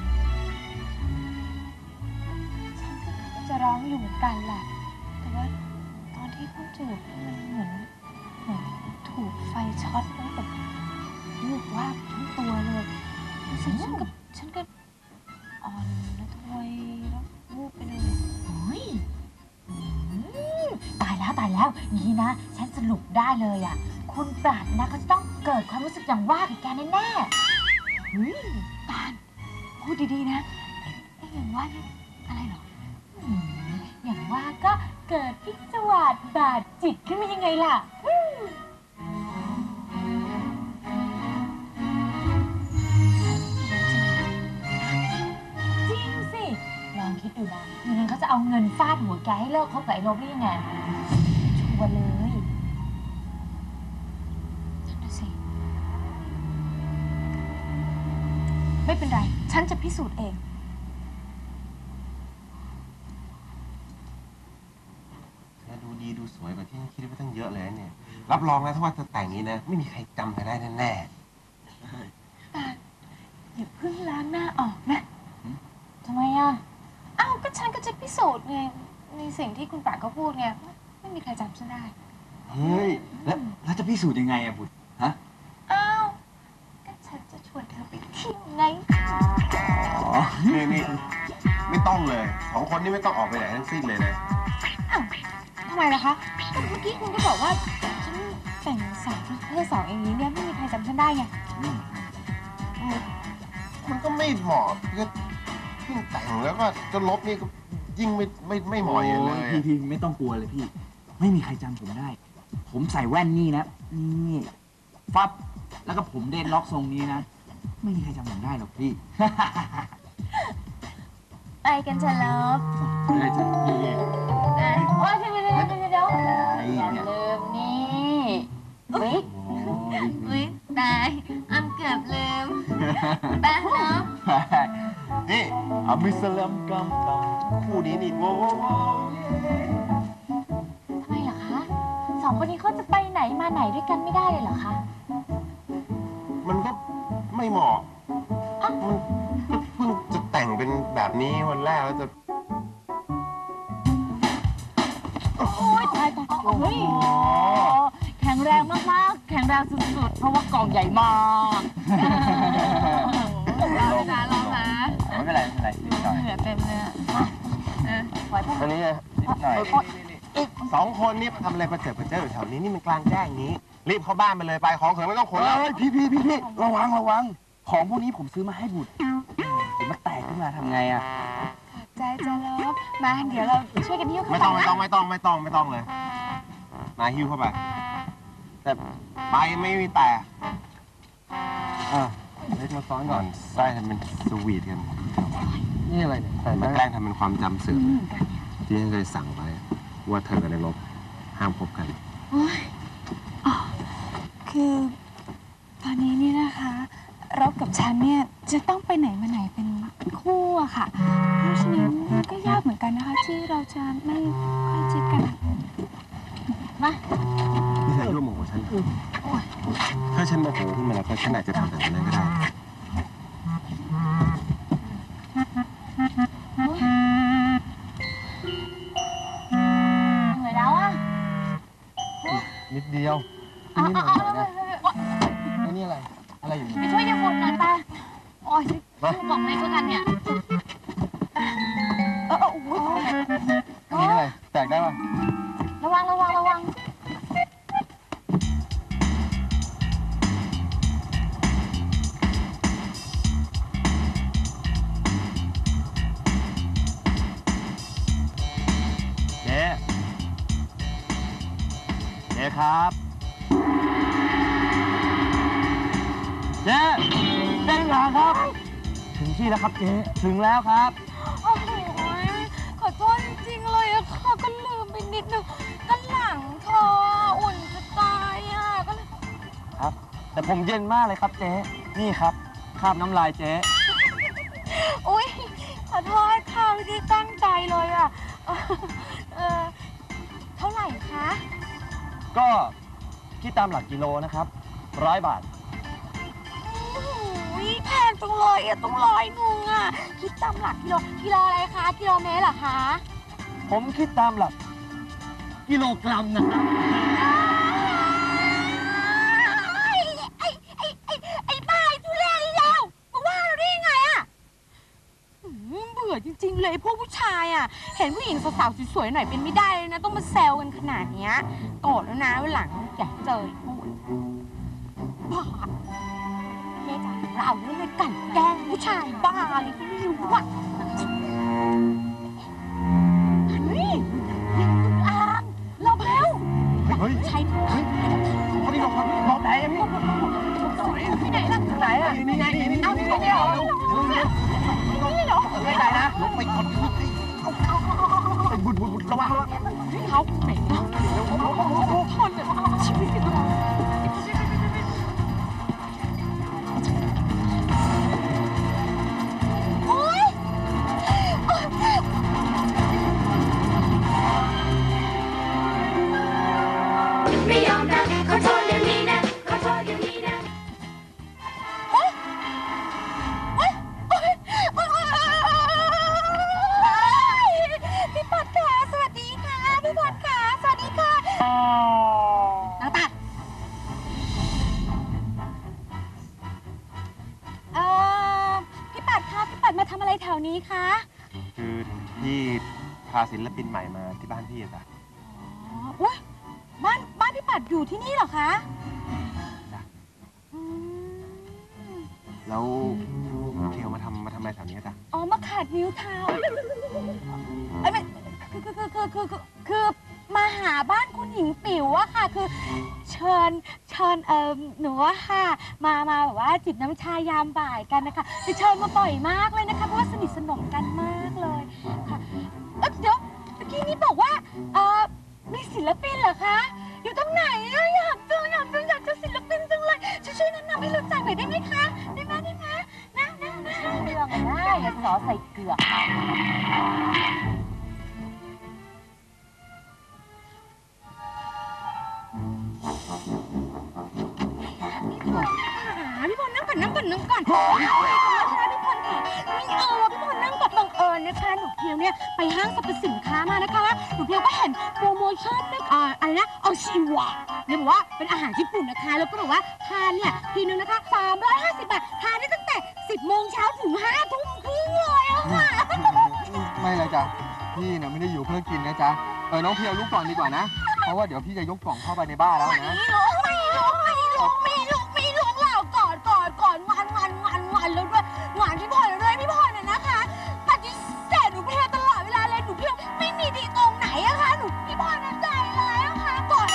ฉันก็จะร้องอยู่กันแหละ แต่ว่าตอนที่เขาจูบมันเหมือนเหมือนถูกไฟช็อตแล้วแบบวูบวาบทั้งตัวเลยรู้สึกฉันกับฉันก็อ่อนแล้วทวยแล้ววูบไปเลยโอ้ยอืมตายแล้วตายแล้วงี้นะ ฉันสรุปได้เลยอ่ะ คุณปราดนะเขาจะต้องเกิดความรู้สึกอย่างว่ากับแกแน่ๆเฮ้ยตาลพูดดีๆนะไอ้อย่างว่านี่อะไรเหรออืมอย่างว่าก็เกิดพิศวาสบาดจิตขึ้นมายังไงล่ะอืมจริงสิ ลองคิดดูนะอย่างนั้นเขาจะเอาเงินฟาดหัวแกให้เลิกคบกับไอ้ลบได้ยังไงชัวร์เลยนั่นน่ะสิ ไม่เป็นไร ฉันจะพิสูจน์เองเธอดูดีดูสวยกว่าที่คิดไว้ตั้งเยอะเลยเนี่ย รับรองนะถ้าว่าเธอแต่งนี้นะ ไม่มีใครจำเธอได้แน่ตาอย่าเพิ่งล้างหน้าออกนะทำไมอ่ะอ้าวก็ฉันก็จะพิสูจน์ไงในสิ่งที่คุณปากเขาพูดไงไม่มีใครจำฉันได้เฮ้ย แล้วแล้วจะพิสูจน์ยังไงอะบุตรฮะอ้าวก็ฉันจะชวนเธอไปเที่ยวไงอ๋อๆนี่นี่ไม่ต้องเลยสองคนนี้ไม่ต้องออกไปไหนทั้งสิ้นเลยนะอ้าวทำไมล่ะคะก็เมื่อกี้คุณก็บอกว่าฉันแต่งสาวประเภทสองอย่างนี้เนี่ยไม่มีใครจำฉันได้ไงมันก็ไม่เหมาะก็เพิ่งแต่งแล้วก็จะลบนี่ก็ยิ่งไม่ไม่ไม่เหมาะอย่างเลยพี่พี่ไม่ต้องกลัวเลยพี่ ไม่มีใครจำผมได้ ผมใส่แว่นนี่นะ นี่ฟับ แล้วก็ผมเดนล็อกทรงนี้นะ ไม่มีใครจำผมได้หรอกพี่ไปกันเถอะเลิฟได้จ้ะนี่นี่โอ้ยเดี๋ยวเดี๋ยวเดี๋ยวเดี๋ยวอย่าลืมนี่วิกวิกตายอ้ำเกือบลืมแป๊บเนาะนี่อามิสลามกัมกัมคู่นี้นี่โว้โว้โว้ทำไมล่ะคะสองคนนี้เขาจะไปไหนมาไหนด้วยกันไม่ได้เลยเหรอคะมันก็ไม่เหมาะมันก็เพิ่งจะแต่งเป็นแบบนี้วันแรกแล้วจะโอ้ยตายตายโอ้ยแข็งแรงมากๆแข็งแรงสุดๆเพราะว่ากล่องใหญ่มากเรานะเรานะไม่เป็นไรไม่เป็นไรนิดหน่อยเหลือเต็มเลยปล่อยไปอันนี้นิดหน่อยสองคนนี่ทำอะไรประเจิดประเจิดอยู่แถวนี้นี่มันกลางแจ้งนี้ รีบเข้าบ้านไปเลยไปของเขินไม่ต้องขนแล้วเฮ้ยพี่พี่พี่พี่ระวังระวัง ของพวกนี้ผมซื้อมาให้บุตรเดี๋ยวมันแตกขึ้นมาทำไงอ่ะใจจะเลิฟมาเดี๋ยวเราช่วยกันยิ้วเข้าไม่ไปต้องไม่นะต้องไม่ต้องไม่ต้องไม่ต้องเลยมาหิ้วเข้าไปแต่ไปไม่มีแต่อ่ะเล็กมาซ้อนก่อนไส้ทำเป็นสวีทกันนี่อะไรเนี่ยใส่มามาแกล้งทำเป็นความจำเสื่อมที่เคยสั่งไว้ว่าเธอกับในลบห้ามพบกันคือตอนนี้นี่นะคะรบกับฉันเนี่ยจะต้องไปไหนมาไหนเป็นคู่อะค่ะเพราะฉะนั้นก็ยากเหมือนกันนะคะที่เราจะไม่ค่อยชิดกันมานี่เธอร่วมโมโหฉันถ้าฉันโมโหขึ้นมาแล้วก็ฉันอาจจะทำแบบนั้นก็ได้เหนื่อยแล้วอะนิดเดียวเอานิดหเอาน่อยเอานะเอาไอ้นี่อะไร อะไรอยู่ไปนี่ช่วยยังหมดหน่อยไปโอ้ยช่วยบอกไหนก็กันเนี่ยเออเออโอ้ยอันนี้อะไร แตกได้ป่ะระวังระวังระวังเจ๊เจ๊ครับเจ๊เจ๊หลาครับ ถึงที่แล้วครับเจ๊ถึงแล้วครับโอ้โหขอโทษจริงๆเลยอะค่ะก็ลืมไปนิดนึงก็หลังเธออุ่นจะตายอะก็เลยครับ แต่ผมเย็นมากเลยครับเจ๊นี่ครับคราบน้ำลายเจ๊อุ้ยขอโทษค่ะไม่ได้ตั้งใจเลยอะเออเออเท่าไหร่คะก็คิดตามหลักกิโลนะครับร้อยบาทอุ้ยแพงจังเลยอะต้องร้อยหนึ่งอะคิดตามหลักกิโลกิโลอะไรคะกิโลเมตรเหรอคะผมคิดตามหลักกิโลกรัมนะครับไอ้ไอ้ไอ้ไอ้บ้าไอ้ทุเรศไอ้เลวมาว่าเราได้ยังไงอะหืมเบื่อจริงๆเลยพวกผู้ชายอะเห็นผู้หญิงสาวๆสวยๆหน่อยเป็นไม่ได้เลยนะต้องมาแซวกันขนาดเนี้ยโกรธแล้วนะวันหลังอยากเจออีกพูดบ้าเจ๊จ๋าเราเล่นกันแกล้งผู้ชายบ้าอะไรก็ไม่รู้อะเฮ้ยอามหลบเร็วเฮ้ยใช้เฮ้ยเขาที่ลงมาลงไหนอะพี่ที่ไหนล่ะไหนอะนี่ไงนี่นี่เอานี่ที่ไหนเหรอนี่เหรอไม่ได้นะลงไปก่อนไปบุดบุดบุดระวังระวังเขาไหนเนาะทนเลยชีวิตเราโอ๊ยไม่ยอมนะขอโทษเดี๋ยวนี้นะขอโทษเดี๋ยวนี้นะโอ๊ยโอ๊ยโอ๊ยโอ๊ยพี่ปัดค่ะสวัสดีค่ะพี่ปัดค่ะสวัสดีค่ะนางตัดเอ่อพี่ปัดคะพี่ปัดมาทำอะไรแถวนี้คะคือพี่พาศิลปินใหม่มาที่บ้านพี่อะจ้ะอ๋ออุ๊ยบ้านบ้านพี่ปัดอยู่ที่นี่เหรอคะจ้ะอืมแล้วเทลมาทำมาทำอะไรแถวนี้จ้ะอ๋อมาขาดนิ้วเท้าเอ้ยไม่คือคือคือคือคือคือมาหาบ้านคุณหญิงปิ๋วอะค่ะ คือเชิญเชิญเชิญเออหนูว่าค่ะมามาแบบว่าจิบน้ำชายามบ่ายกันนะคะจะเชิญมาบ่อยมากเลยนะคะเพราะว่าสนิทสนมกันมากเลยค่ะเอ้ยเดี๋ยวเมื่อกี้นี้บอกว่าเออมีศิลปินเหรอคะอยู่ตรงไหนอะอยากเจออยากเจออยากเจอศิลปินจังเลยช่วยๆแนะนำให้รู้จักหน่อยได้ไหมคะได้ไหมได้ไหมนะนะนะเรื่องอะนะอย่าสอใส่เกลือกพี่พลนั่งก่อนนั่งก่อนนั่งก่อนธรรมชาติพี่พลค่ะไม่เออพี่พลนั่งก่อนบังเอิญนะคะหนูเพียวเนี่ยไปห้างสรรพสินค้ามานะคะหนูเพียวก็เห็นโปรโมชั่นด้วยอ่าอะไรนะเอาชิวะเนี่ยบอกว่าเป็นอาหารญี่ปุ่นนะคะแล้วก็บอกว่าทานเนี่ยทีนึงนะคะสามร้อยห้าสิบบาททานได้ตั้งแต่สิบโมงเช้าถึงห้าทุ่มครึ่งเลยอะค่ะไม่เลยจ้ะพี่เนี่ยไม่ได้อยู่เพื่อกินนะจ๊ะเออน้องเพียวลุกก่อนดีกว่านะเพราะว่าเดี๋ยวพี่จะยกกล่องเข้าไปในบ้านแล้วนะไม่ลุกไม่ลุกไม่ลุกไม่ลุกไม่ลุกเหล่าก่อนก่อนก่อนวันวันวันวันแล้วด้วยหวานพี่พลด้วยพี่พลเนี่ยนะคะปฏิเสธหนูเพียวตลอดเวลาเลยหนูเพียวไม่มีดีตรงไหนอะคะหนูพี่พลน่ะใจร้ายอะค่ะก่อน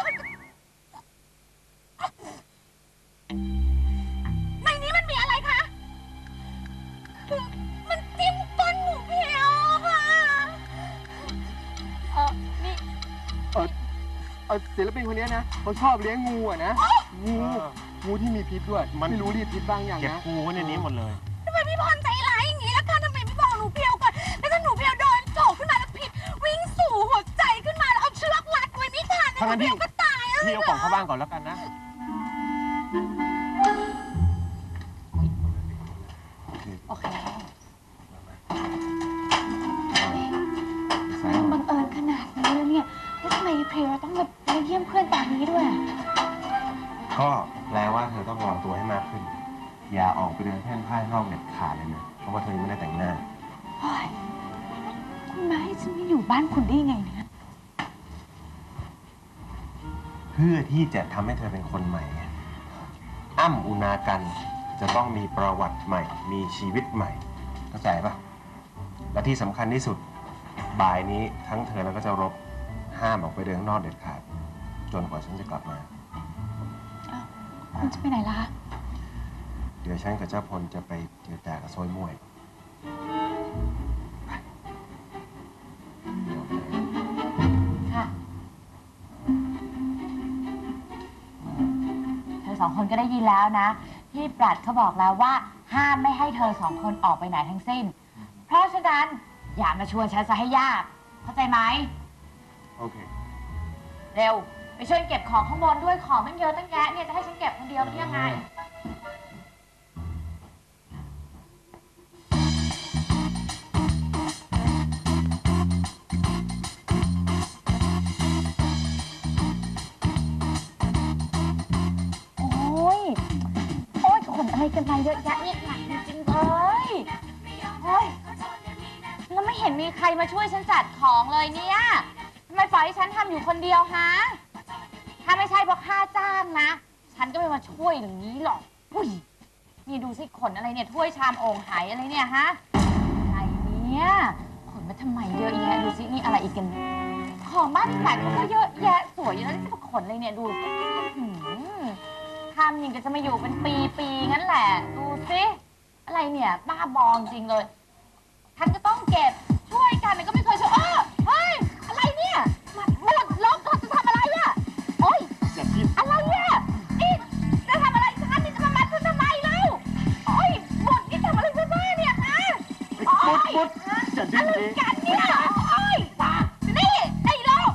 ในนี้มันมีอะไรคะคือมันจิ้มก้นหนูเพียวค่ะเออนี่เออเออศิลปินคนนี้นะเขาชอบเลี้ยงงูอะนะงูงูที่มีพิษด้วยไม่รู้รีดพิษบ้างอย่างนะเก็บงูไว้ในนี้หมดเลยทำไมพี่พรใจร้ายอย่างนี้ล่ะคะทำไมพี่บอกหนูเพียวก่อนแล้วถ้าหนูเพียวโดนโจกขึ้นมาแล้วพิษวิ่งสู่หัวใจขึ้นมาแล้วเอาเชือกรัดไว้ไม่ทันหนูเพียวก็ตายแล้วพี่เอากล่องเข้าบ้านก่อนแล้วกันนะโอเคบังเอิญขนาดนี้แล้วเนี่ยแล้วทำไมเพียวต้องมาเยี่ยมเพื่อนตอนนี้ด้วยก็แปลว่าเธอต้องระวังตัวให้มากขึ้นอย่าออกไปเดินแพร่นพ่ายนอกเด็ดขาดเลยนะเพราะว่าเธอยังไม่ได้แต่งหน้าคุณมาให้ฉันมาอยู่บ้านคุณได้ไงเนี่ยเพื่อที่จะทำให้เธอเป็นคนใหม่อ้ำอุณากันจะต้องมีประวัติใหม่มีชีวิตใหม่เข้าใจปะและที่สำคัญที่สุดบ่ายนี้ทั้งเธอแล้วก็จะรบห้ามออกไปเดินข้างนอกเด็ดขาดจนกว่าฉันจะกลับมาคุณจะไปไหนล่ะเดี๋ยวฉันกับเจ้าพลจะไปเจรจากับโซยมวยค่ะเธอสองคนก็ได้ยินแล้วนะพี่ปรัชเขาบอกแล้วว่าห้ามไม่ให้เธอสองคนออกไปไหนทั้งสิ้นเพราะฉะนั้นอย่ามาชวนฉันซะให้ยากเข้าใจไหมโอเคเร็วไปช่วยเก็บของข้างบนด้วยของมันเยอะตั้งแยะเนี่ยจะให้ฉันเก็บคนเดียวได้ยังไงโอ้ยโอ้ยขนอะไรกันมาเยอะแยะเนี่ยหนักจริงๆเลยโอ้ยแล้วไม่เห็นมีใครมาช่วยฉันจัดของเลยเนี่ยทำไมปล่อยให้ฉันทำอยู่คนเดียวฮะถ้าไม่ใช่เพราะค่าจ้างนะฉันก็ไม่มาช่วยอย่างนี้หรอกอุ้ยนี่ดูสิขนอะไรเนี่ยถ้วยชามโอ่งไหอะไรเนี่ยฮะอะไรเนี่ยขนมาทำไมเยอะแยะดูสินี่อะไรอีกกันของบ้านพี่แปดเขาก็เยอะแยะสวยอยู่แล้วนี่จะมาขนอะไรเนี่ยดูทำอย่างจะมาอยู่เป็นปีๆงั้นแหละดูสิอะไรเนี่ยบ้าบอจริงเลยฉันก็ต้องเก็บช่วยกันมันก็ไม่เคยช่วยเออเฮ้ยอะไรเนี่ยหมดล็อกจะทำอะไรอ่ะโอ๊ยอะไรเนี่ยนี่จะทำอะไรฉันนี่จะมามัดฉันทำไมเล่าโอ๊ยหมดนี่ทำอะไรฉันบ้าเนี่ยนะโอ๊ยอะไรกันเนี่ยโอ๊ยนี่ไอ้โลก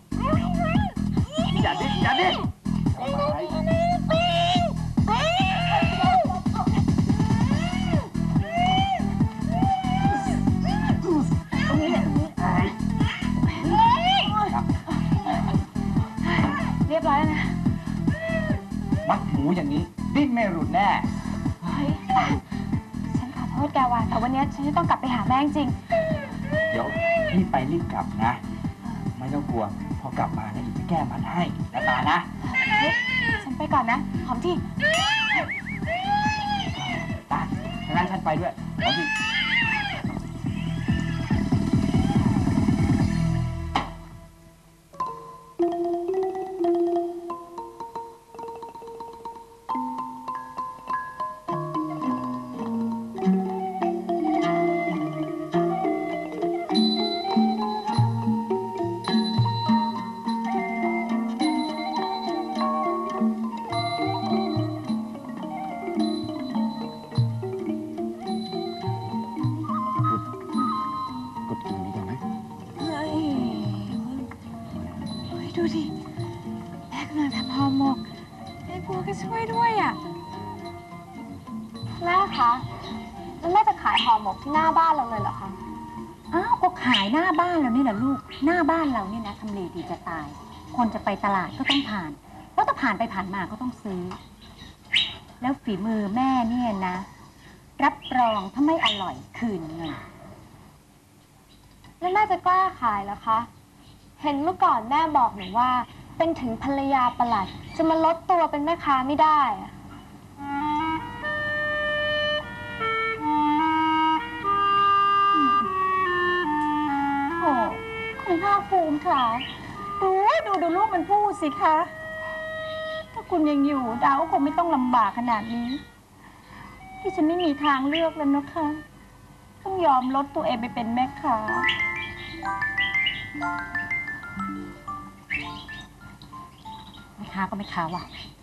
อย่าดิอย่าดิเรียบร้อยแล้วนะมัดหมูอย่างนี้ดิ้นไม่หลุดแน่เฮ้ยฉันขอโทษแกว่ะแต่วันนี้ฉันจะต้องกลับไปหาแม่จริงเดี๋ยวพี่ไปรีบกลับนะไม่ต้องกลัวพอกลับมาเนี่ยจะแก้มัดให้นะตานะฉันไปก่อนนะหอมทีตางั้นฉันไปด้วยหอมทีช่วยด้วยอ่ะแม่คะแล้วแม่จะขายห่อหมกที่หน้าบ้านเราเลยเหรอคะอ้าวก็ขายหน้าบ้านเรานี่แหละลูกหน้าบ้านเราเนี่ยนะทำเลดีจะตายคนจะไปตลาดก็ต้องผ่านแล้วถ้าผ่านไปผ่านมาก็ต้องซื้อแล้วฝีมือแม่เนี่ยนะรับรองถ้าไม่อร่อยคืนเงินแล้วแม่จะกล้าขายเหรอคะเห็นเมื่อก่อนแม่บอกหนูว่าเป็นถึงภรรยาประหลัดจะมาลดตัวเป็นแม่ค้าไม่ได้อะโอ้คุณภาคภูมิค่ะดูดูดูลูกมันพูดสิคะถ้าคุณยังอยู่ดาวก็คงไม่ต้องลำบากขนาดนี้ที่ฉันไม่มีทางเลือกแล้วนะคะต้องยอมลดตัวเองไปเป็นแม่ค้าแม่ค้าก็แม่ค้าว่ะ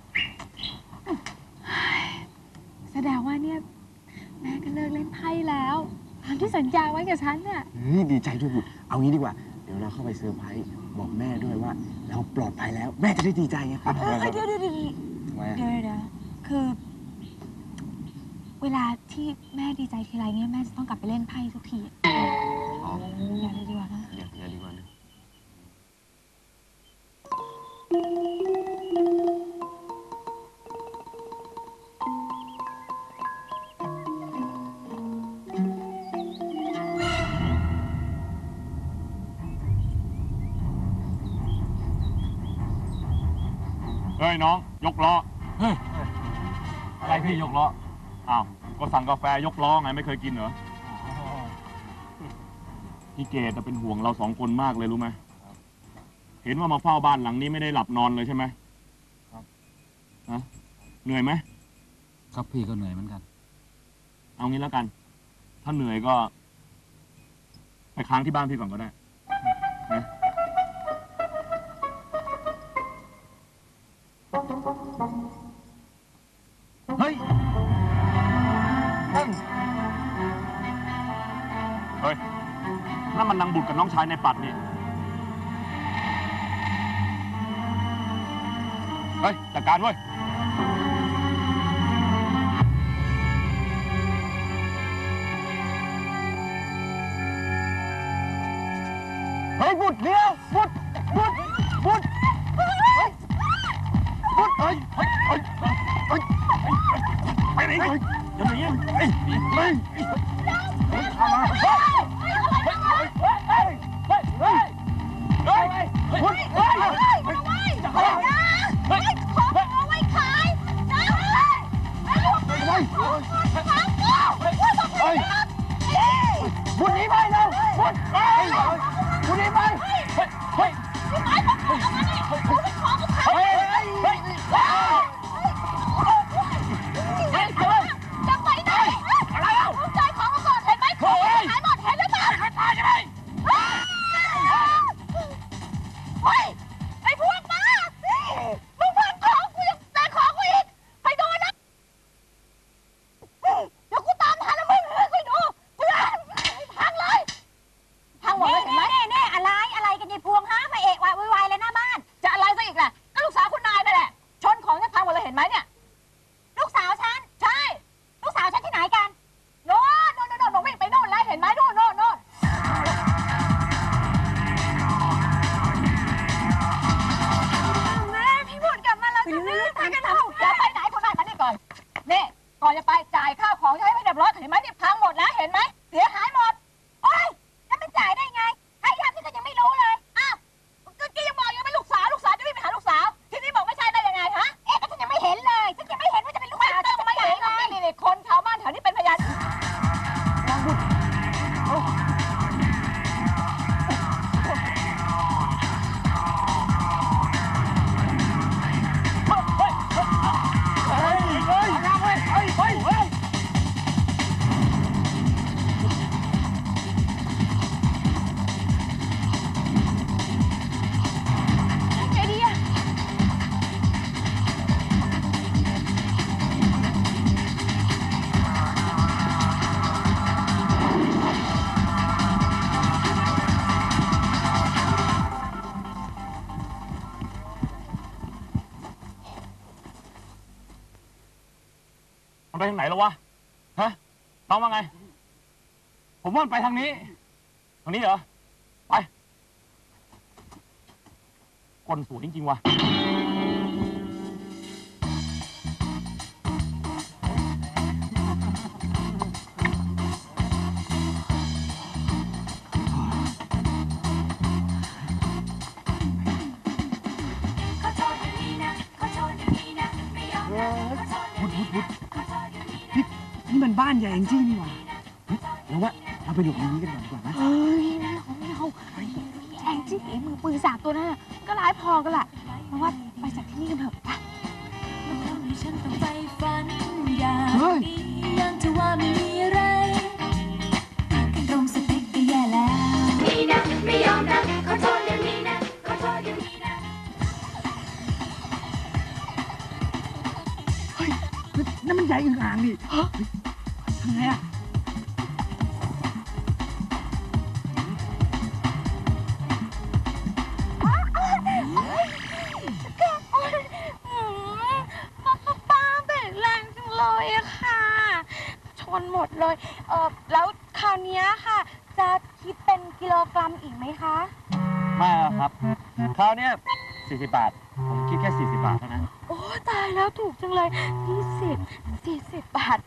แสดงว่าเนี่ยแม่ก็เลิกเล่นไพ่แล้วตามที่สัญญาไว้กับฉันน่ะเฮ้ยดีใจด้วยบุตรเอางี้ดีกว่าเดี๋ยวเราเข้าไปเซอร์ไพรส์บอกแม่ด้วยว่าเราปลอดภัยแล้วแม่จะได้ดีใจไงครับเออเดี๋ยวเดี๋ยวเดี๋ยวเดี๋ยวเดี๋ยวคือ เวลาที่แม่ดีใจทีไรเนี่ยแม่จะต้องกลับไปเล่นไพ่ทุกทีอย่าเลยดีกว่านะอย่าอย่าดีกว่านะเฮ้ยน้องยกล้อเฮ้ยอะไรพี่ยกล้ออ้าวก็สั่งกาแฟยกล้อไงไม่เคยกินเหรอพี่เกดเป็นห่วงเราสองคนมากเลยรู้ไหมเห็นว่ามาเฝ้าบ้านหลังนี้ไม่ได้หลับนอนเลยใช่ไหมครับฮะเหนื่อยไหมครับพี่ก็เหนื่อยเหมือนกันเอางี้แล้วกันถ้าเหนื่อยก็ไปค้างที่บ้านพี่ก่อนก็ได้นะเฮ้ยนั่นเฮ้ยนั่นมันนางบุตรกับน้องชายในปัดนี่เฮ้ยจัดการเว้ยเฮ้ยบุตรเดียวบุตรบุตรบุตรบุตรเฮ้ยเฮ้ยเฮ้ยเฮ้ยไปไหนเฮ้ยอย่าหนีเฮ้ยเฮ้ยเฮ้ยเข้ามาเฮ้ยเฮ้ยเฮ้ยเฮ้ยเฮ้ยเฮ้ยเฮ้ยเฮ้ยเฮ้ยเฮ้ยจะเข้ามาเฮ้ยของเอาไว้ขายนะเฮ้ยเฮ้ยเฮ้ยเฮ้ยบุญหนีไปเร็วบุญเฮ้ยบุญหนีไปเฮ้ยเฮ้ยเฮ้ยเฮ้ยเฮ้ยเฮ้ยจะไปไหนอะไรเอ้าใจของก่อนเห็นไหมของหายหมดเห็นหรือเปล่าตายใช่ไหมเฮ้ยไอ้พวกมามึงพังของกูยังแต่ของกูอีกไปโดนนะเดี๋ยวกูตามทันนะมึงเลยคุยดูเพื่อนพังเลยพังหมดเลยเห็นไหมแน่ๆอะไรอะไรกันเนี่ยพวงฮะมาเอะวายวายเลยหน้าบ้านจะอะไรซะอีกล่ะก็ลูกสาวคุณนายนั่นแหละชนของจะพังหมดเลยเห็นไหมเนี่ยลูกสาวฉันใช่ลูกสาวฉันที่ไหนกันโน่นโน่นโน่นโน่นวิ่งไปโน่นแล้วเห็นไหมโน่นโน่นโน่นแม่พี่บุญกลับมาแล้วจะแม่ไปกันเถอะจะไปไหนคนไหนมานี่ก่อนนี่ก่อนจะไปจ่ายข้าวของใช้ไม่เรียบร้อยเห็นไหมนี่พังหมดแล้วเห็นไหมเสียหายหมดโอ๊ยจะไม่จ่ายได้ไงให้ยามที่ก็ยังไม่รู้เลยอ้าวก็กี้ยังบอกยังไม่ลูกสาวลูกสาวจะวิ่งไปหาลูกสาวที่นี่บอกไม่ใช่ได้ยังไงฮะเอ๊ะก็ฉันยังไม่เห็นเลยฉันยังไม่เห็นว่าจะเป็นลูกสาวจะไม่เห็นเลยนี่ๆคนชาวบ้านแถวนี้เป็นพยานนางบุญเฮ้ยเฮ้ยเฮ้ยเฮ้ยเฮ้ยมันไปทางไหนแล้ววะ ฮะ น้องว่าไง ผมว่ามันไปทางนี้ ทางนี้เหรอ ไปคนสวยจริงๆว่ะนี่มันบ้านใหญ่จริงๆนี่หว่าแล้วว่าเราไปหลบในนี้กันก่อนดีกว่าไหมเฮ้ยไม่เอาไม่เอาแองจี้ไอ้มือปืนสามตัวนั้นน่ะก็ร้ายพอกันแหละเพราะว่าไปจากที่นี่กันเถอะไปฉันต้องไปฝันอย่างนี้ยังจะว่าไม่มีอะไรกันตรงสเปคก็แย่แล้วนี่นะไม่ยอมนะขอโทษอย่างนี้นะขอโทษอย่างนี้นะเฮ้ยนั่นมันใหญ่อึ่งอ่างนี่ทำไงอะหมดเลยเออแล้วคราวนี้ค่ะจะคิดเป็นกิโลกรัมอีกไหมคะไม่ครับ คราวนี้สี่สิบบาท ผมคิดแค่สี่สิบบาทเท่านั้นโอ้ตายแล้วถูกจังเลยยี่สิบสี่สิบบาท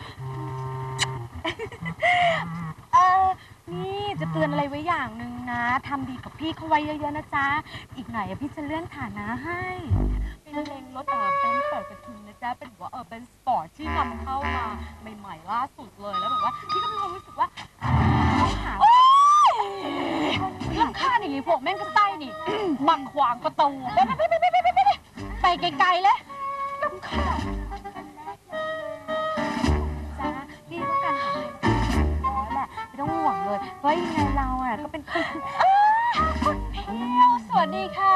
เออนี่จะเตือนอะไรไว้อย่างหนึ่งนะทำดีกับพี่เขาไว้เยอะๆนะจ๊ะอีกหน่อยพี่จะเลื่อนฐานะให้เป็นเลงรถเออเป็นเปิดประทุนนะจ๊ะเป็นหัวเออเป็นสปอร์ตที่นำเข้ามาใหม่ๆล่าสุดเลยแล้วแบบว่าพี่ก็มีความรู้สึกว่าต้องหาลำคาญอย่างนี้พวกแม่งก็ไส้นี่บังขวางประตูไปไปไปไปไปไปไปไกลๆเลยลำคาญจ้าพี่ต้องการหาอะไรแหละไม่ต้องห่วงเลยเพราะยังไงเราอ่ะก็เป็นคนคุณพี่สวัสดีค่ะ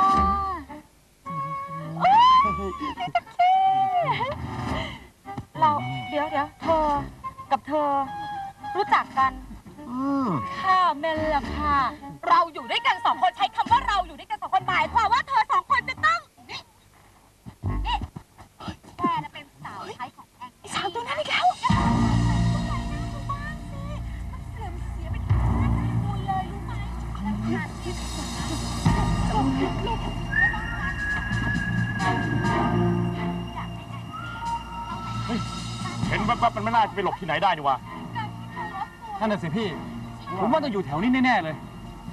เราเดี๋ยวเดี๋ยวเธอกับเธอรู้จักกันค่ะเมลล่ะค่ะเราอยู่ด้วยกันสองคนใช้คำว่าเราอยู่ด้วยกันสองคนหมายความว่าเธอสองคนจะต้องนี่นี่แกน่ะเป็นสาวใช้ของแอนไอ้สาวตัวนั้นอีกแล้วเสื่อมเสียไปทั้งตัวเลยรู้ไหมแล้วงานที่สามจบลูกเห็นแว๊บๆมันไม่น่าจะไปหลบที่ไหนได้นี่วะนั่นน่ะสิพี่ ผมว่าต้องอยู่แถวนี้แน่ๆเลย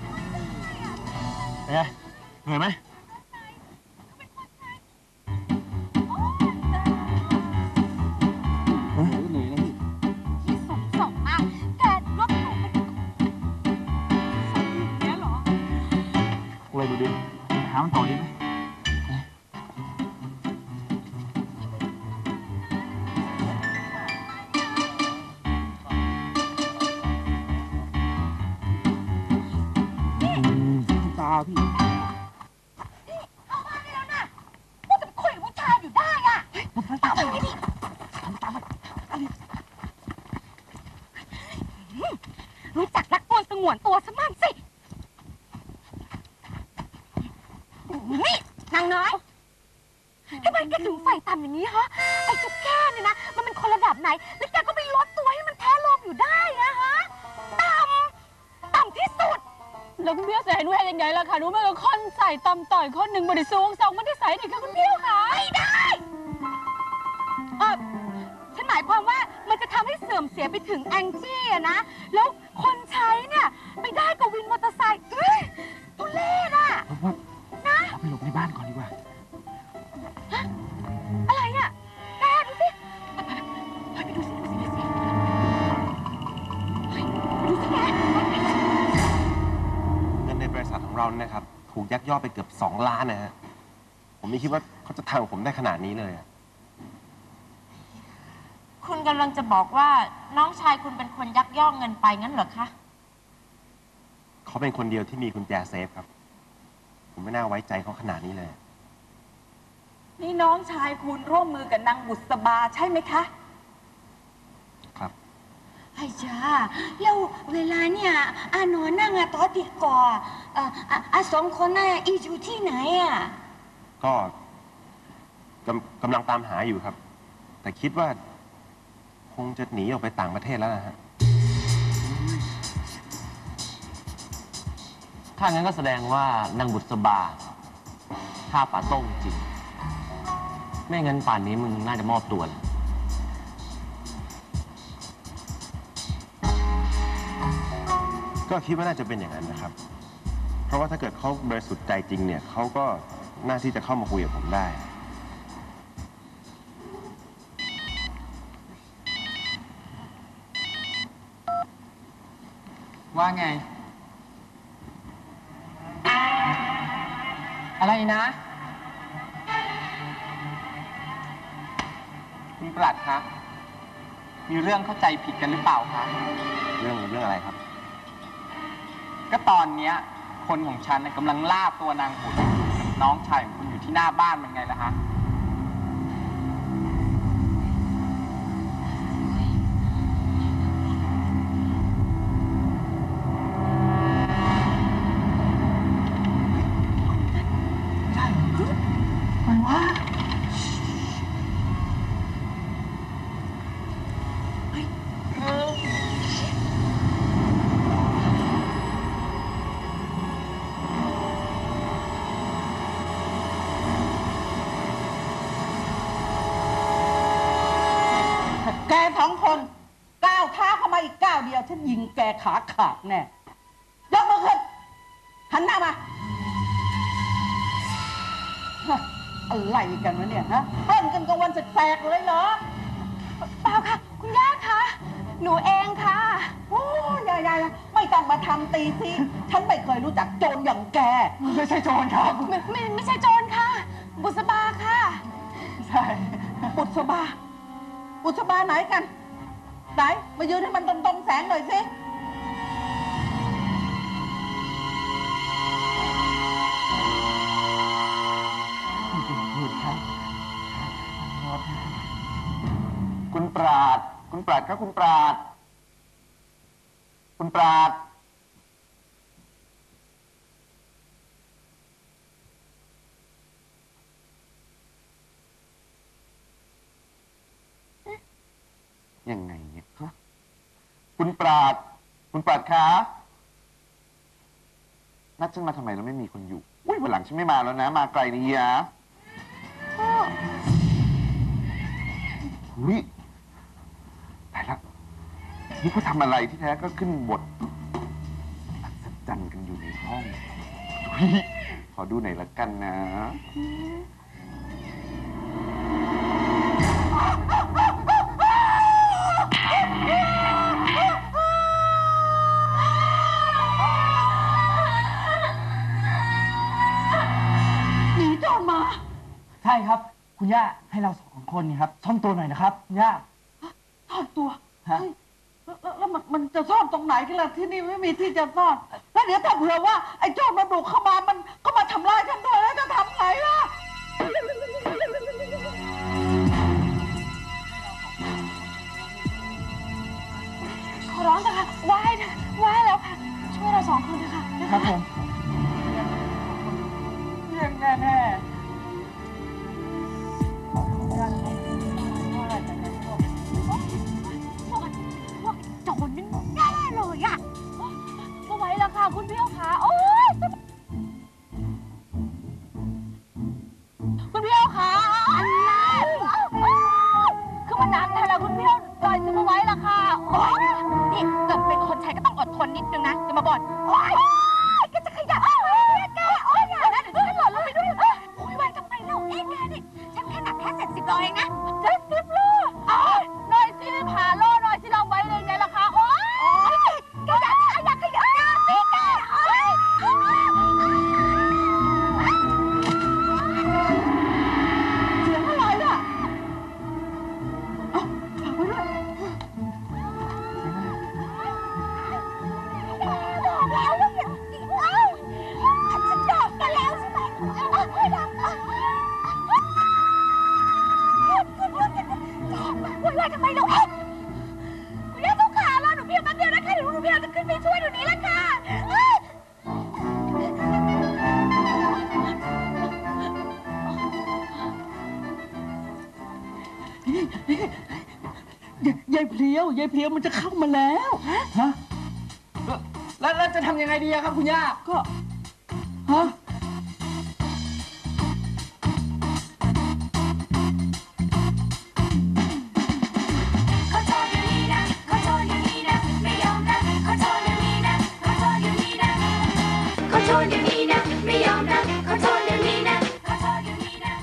เป็นไงเหนื่อยไหมเหนื่อยนะพี่ที่สูงส่งมากแกรถหนูเป็นคนเนี้ยเหรอเลยดูดิหามันต่อดีไหมตาพี่นี่เข้าบ้านได้แล้วนะว่าจะไปคุยกับผู้ชายอยู่ได้อะตามไปดิตามไปรู้จักรักตัวสงวนตัวซะมั่งสินี่นางน้อยทำไมแกถึงใส่ต่ำอย่างนี้ฮะไอ้ตุ๊กแกเนี่ยนะมันเป็นคนระดับไหนแล้วแกก็ไปลดตัวให้มันแพ้ลมอยู่ได้นะฮะต่ำต่ำที่สุดแล้วคุณเบี้ยวใส่หนูให้ยังไงล่ะคะหนูไม่ก็ค่อนใส่ต่ำต่อยคนหนึ่งบริสูงสองมันได้ใส่ดิค่ะคุณเบี้ยวค่ะไม่ได้เออฉันหมายความว่ามันจะทำให้เสื่อมเสียไปถึงแองจี้อะนะแล้วคนใช้เนี่ยไปได้กับวินมอเตอร์ไซค์เฮ้ยตุเล่อะนะเราไปหลบในบ้านก่อนดีกว่าอะไรอ่ะแกดูสิไปไปดูสิดูสิดูสิไปดูสิแกเงินในบริษัทของเราเนี่ยนะครับถูกยักยอกไปเกือบสองล้านนะฮะผมไม่คิดว่าเขาจะทำกับผมได้ขนาดนี้เลยคุณกำลังจะบอกว่าน้องชายคุณเป็นคนยักยอกเงินไปงั้นเหรอคะเขาเป็นคนเดียวที่มีกุญแจเซฟครับผมไม่น่าไว้ใจเขาขนาดนี้เลยนี่น้องชายคุณร่วมมือกับนางบุษบาใช่ไหมคะครับไอ้จ้าแล้วเวลาเนี่ยอานอนนั่งอะตอติดก่อเอ่ออาสองคนน่ะอีอยู่ที่ไหนอะก็กำกำลังตามหาอยู่ครับ แต่คิดว่าคงจะหนีออกไปต่างประเทศแล้วนะฮะถ้างั้นก็แสดงว่านางบุษบาฆ่าป๋าโต้งจริง ไม่งั้นป่านนี้มึงน่าจะมอบตัวแล้วก็คิดว่าน่าจะเป็นอย่างนั้นนะครับ เพราะว่าถ้าเกิดเขาบริสุทธิ์ใจจริงเนี่ยเขาก็น่าที่จะเข้ามาคุยกับผมได้ว่าไง อะไรนะ คุณปลัดคะมีเรื่องเข้าใจผิดกันหรือเปล่าคะเรื่องเรื่องอะไรครับก็ตอนเนี้ยคนของฉันน่ะกำลังล่าตัวนางบุตรกับน้องชายของคุณอยู่ที่หน้าบ้านมันไงล่ะฮะแกสองคนก้าวเท้าเข้ามาอีกก้าวเดียวฉันยิงแกขาขาดแน่ยกมือขึ้นหันหน้ามาฮะอะไรกันวะเนี่ยฮะเต้นกันกลางวันแสกๆเลยเหรอเปล่าค่ะ คุณย่าคะ หนูเองค่ะโอ้ยายายไม่ต้องมาทำตีสิฉันไม่เคยรู้จักโจรอย่างแกไม่ใช่โจรครับไม่ไม่ไม่ใช่โจรค่ะ บุษบาค่ะใช่บุษบาบุษบาไหนกันไหนมายืนให้มันตรงๆแสงหน่อยสิคุณปราด คุณปราดครับคุณปราด คุณปราด ยังไงเนี่ยฮะคุณปราด คุณปราดคะนัดฉันมาทำไมแล้วไม่มีคนอยู่ อุ้ยวันหลังฉันไม่มาแล้วนะ มาไกลนี่ยะอุ้ยตายละนี่เขาทำอะไรที่แท้ก็ขึ้นบทอัศจรรย์กันอยู่ในห้องอุ๊ยขอดูหน่อยละกันนะหนีโจรมาใช่ครับ คุณย่าให้เราสองคนนี่ครับซ่อมตัวหน่อยนะครับคุณย่าซ่อนตัวฮะเฮ้ยแล้วแล้วแล้วมันมันจะซ่อนตรงไหนกันล่ะที่นี่ไม่มีที่จะซ่อน แล้วเดี๋ยวถ้าเผื่อว่าไอ้โจรมันบุกเข้ามามันก็มาทำร้ายฉันด้วยแล้วจะทำไงล่ะขอร้องเถอะค่ะไหว้เถอะไหว้แล้วค่ะ ช่วยเราสองคนเถอะค่ะนะะครับผมเรื่องแน่แน่พวกพวกโจรนี่แน่เลยอะไม่ไหวแล้วค่ะคุณพี่เอาขาโอ๊ยคุณพี่เอาขาอะไรคือมันนานแต่แล้วคุณพี่เอาลอยจะมาไว้ละค่ะโอ๊ยนี่เกิดเป็นคนใช้ก็ต้องอดทนนิดนึงนะจะมาบ่นโอ๊ยแกจะขยับโอ๊ยแกโอ๊ยอย่านะเดี๋ยวฉันหล่นลงไปด้วยโอ๊ยไหวทำไมเราเองแกนี่ฉันแค่หนักแค่เจ็ดสิบโลเองนะเจ็ดสิบโลโอ๊ยหน่อยสิผ่าโลหน่อยสิเราไว้เลยไงล่ะคะโอ๊ยแกอยากขยับขยับขยับสิแกโอ๊ยเสียงอะไรอ่ะเอ้าฝากไว้ด้วยบอกแล้วว่าอย่าเอ้าฉันบอกกันแล้วใช่ไหมเอ้าเอ้ยดังหยุดหยุดหยุดหยุดวุ่นวายทำไมเราเอ๊ะคุณย่าต้องขาเราหนูเพียงแป๊บเดียวนะคะเดี๋ยวหนูเพียงจะขึ้นไปช่วยเดี๋ยวนี้ละค่ะเอ้ยยายเพลียวยายเพลียวมันจะเข้ามาแล้วฮะแล้วแล้วจะทำยังไงดีอะครับคุณย่าก็ฮะขอโทษอย่างนี้นะขอโทษอย่างนี้นะไม่ยอมนะขอโทษอย่างนี้นะขอโทษอย่างนี้นะขอโทษอย่างนี้นะไม่ยอมนะขอโทษอย่างนี้นะขอโทษอย่างนี้นะ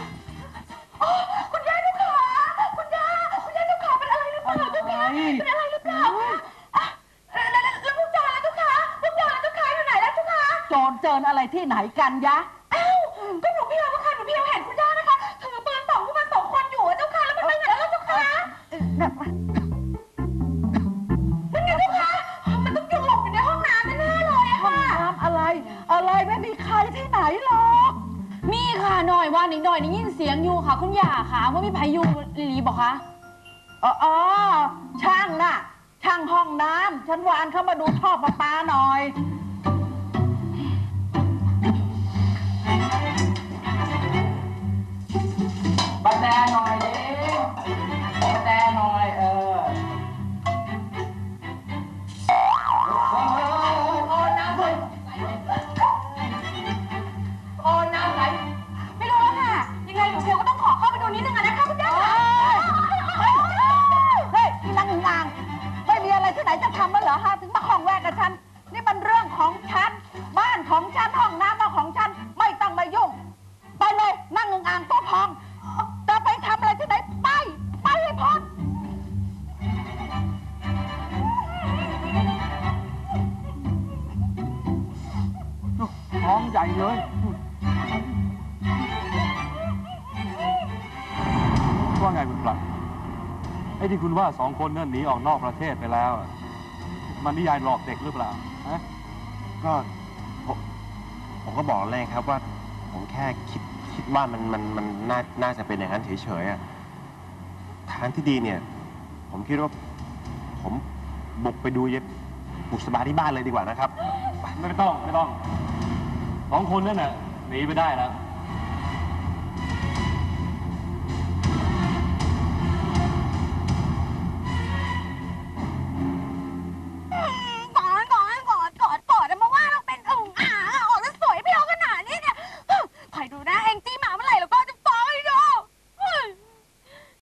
คุณย่าเจ้าขาคุณย่าคุณย่าเจ้าขาเป็นอะไรหรือเปล่าเจ้าขาเป็นอะไรหรือเปล่าอ่ะแล้วแล้วแล้วพวกโจรแล้วเจ้าขาพวกโจรแล้วเจ้าขาอยู่ไหนแล้วเจ้าขาโจรเจออะไรที่ไหนกันยะอ้าวก็หนูพี่เราเจ้าค่ะหนูพี่เราเห็นคุณย่านะคะถือปืนสองพวกมันสองคนอยู่อะเจ้าค่ะแล้วมันไปไหนแล้วเจ้าค่ะนั่นไงเจ้าค่ะมันต้องอยู่หลบอยู่ในห้องน้ำแน่ๆเลยอะห้องค่ะน้ำอะไร อะไรไม่มีใครที่ไหนหรอกมีค่ะหน่อยว่านิดหน่อยได้ยินเสียงอยู่ค่ะ คุณย่าค่ะว่ามีพายุลีลีบอกคะอ๋ออ๋อช่างน่ะ ช่างห้องน้ำฉันวานเข้ามาดูท่อประปาหน่อยบันแดหน่อยดิบันแดหน่อยเออโอ้น้ำเลยโอ้น้ำไหลไม่รู้แล้วค่ะยังไงหนูเพียวก็ต้องขอเข้าไปดูนิดนึงอะนะคะคุณย่าเฮ้ยเฮ้ยนี่นางงางไม่มีอะไรที่ไหนจะทำแล้วเหรอฮะถึงมาคล้องแวกกับฉันนี่มันเรื่องของฉันบ้านของฉันห้องน้ำของฉันไม่ต้องมายุ่งไปเลยนั่งงางตัวพองจะไปทำอะไรที่ไหนไปไปให้พ้นท้องใหญ่เลยว่าไงคุณปลัดไอ้ที่คุณว่าสองคนนั่นหนีออกนอกประเทศไปแล้วอะมันนิยายหลอกเด็กหรือเปล่าฮะก็ผมผมก็บอกเลยครับว่า ผมแค่คิดคิดว่ามันมันมันน่าน่าจะเป็นอย่างนั้นเฉยๆอ่ะทางที่ดีเนี่ย ผมคิดว่า ผมบุกไปดูเย็บบุกสบาที่บ้านเลยดีกว่านะครับไม่ต้องไม่ต้องสองคนนั่นน่ะหนีไปได้แล้ว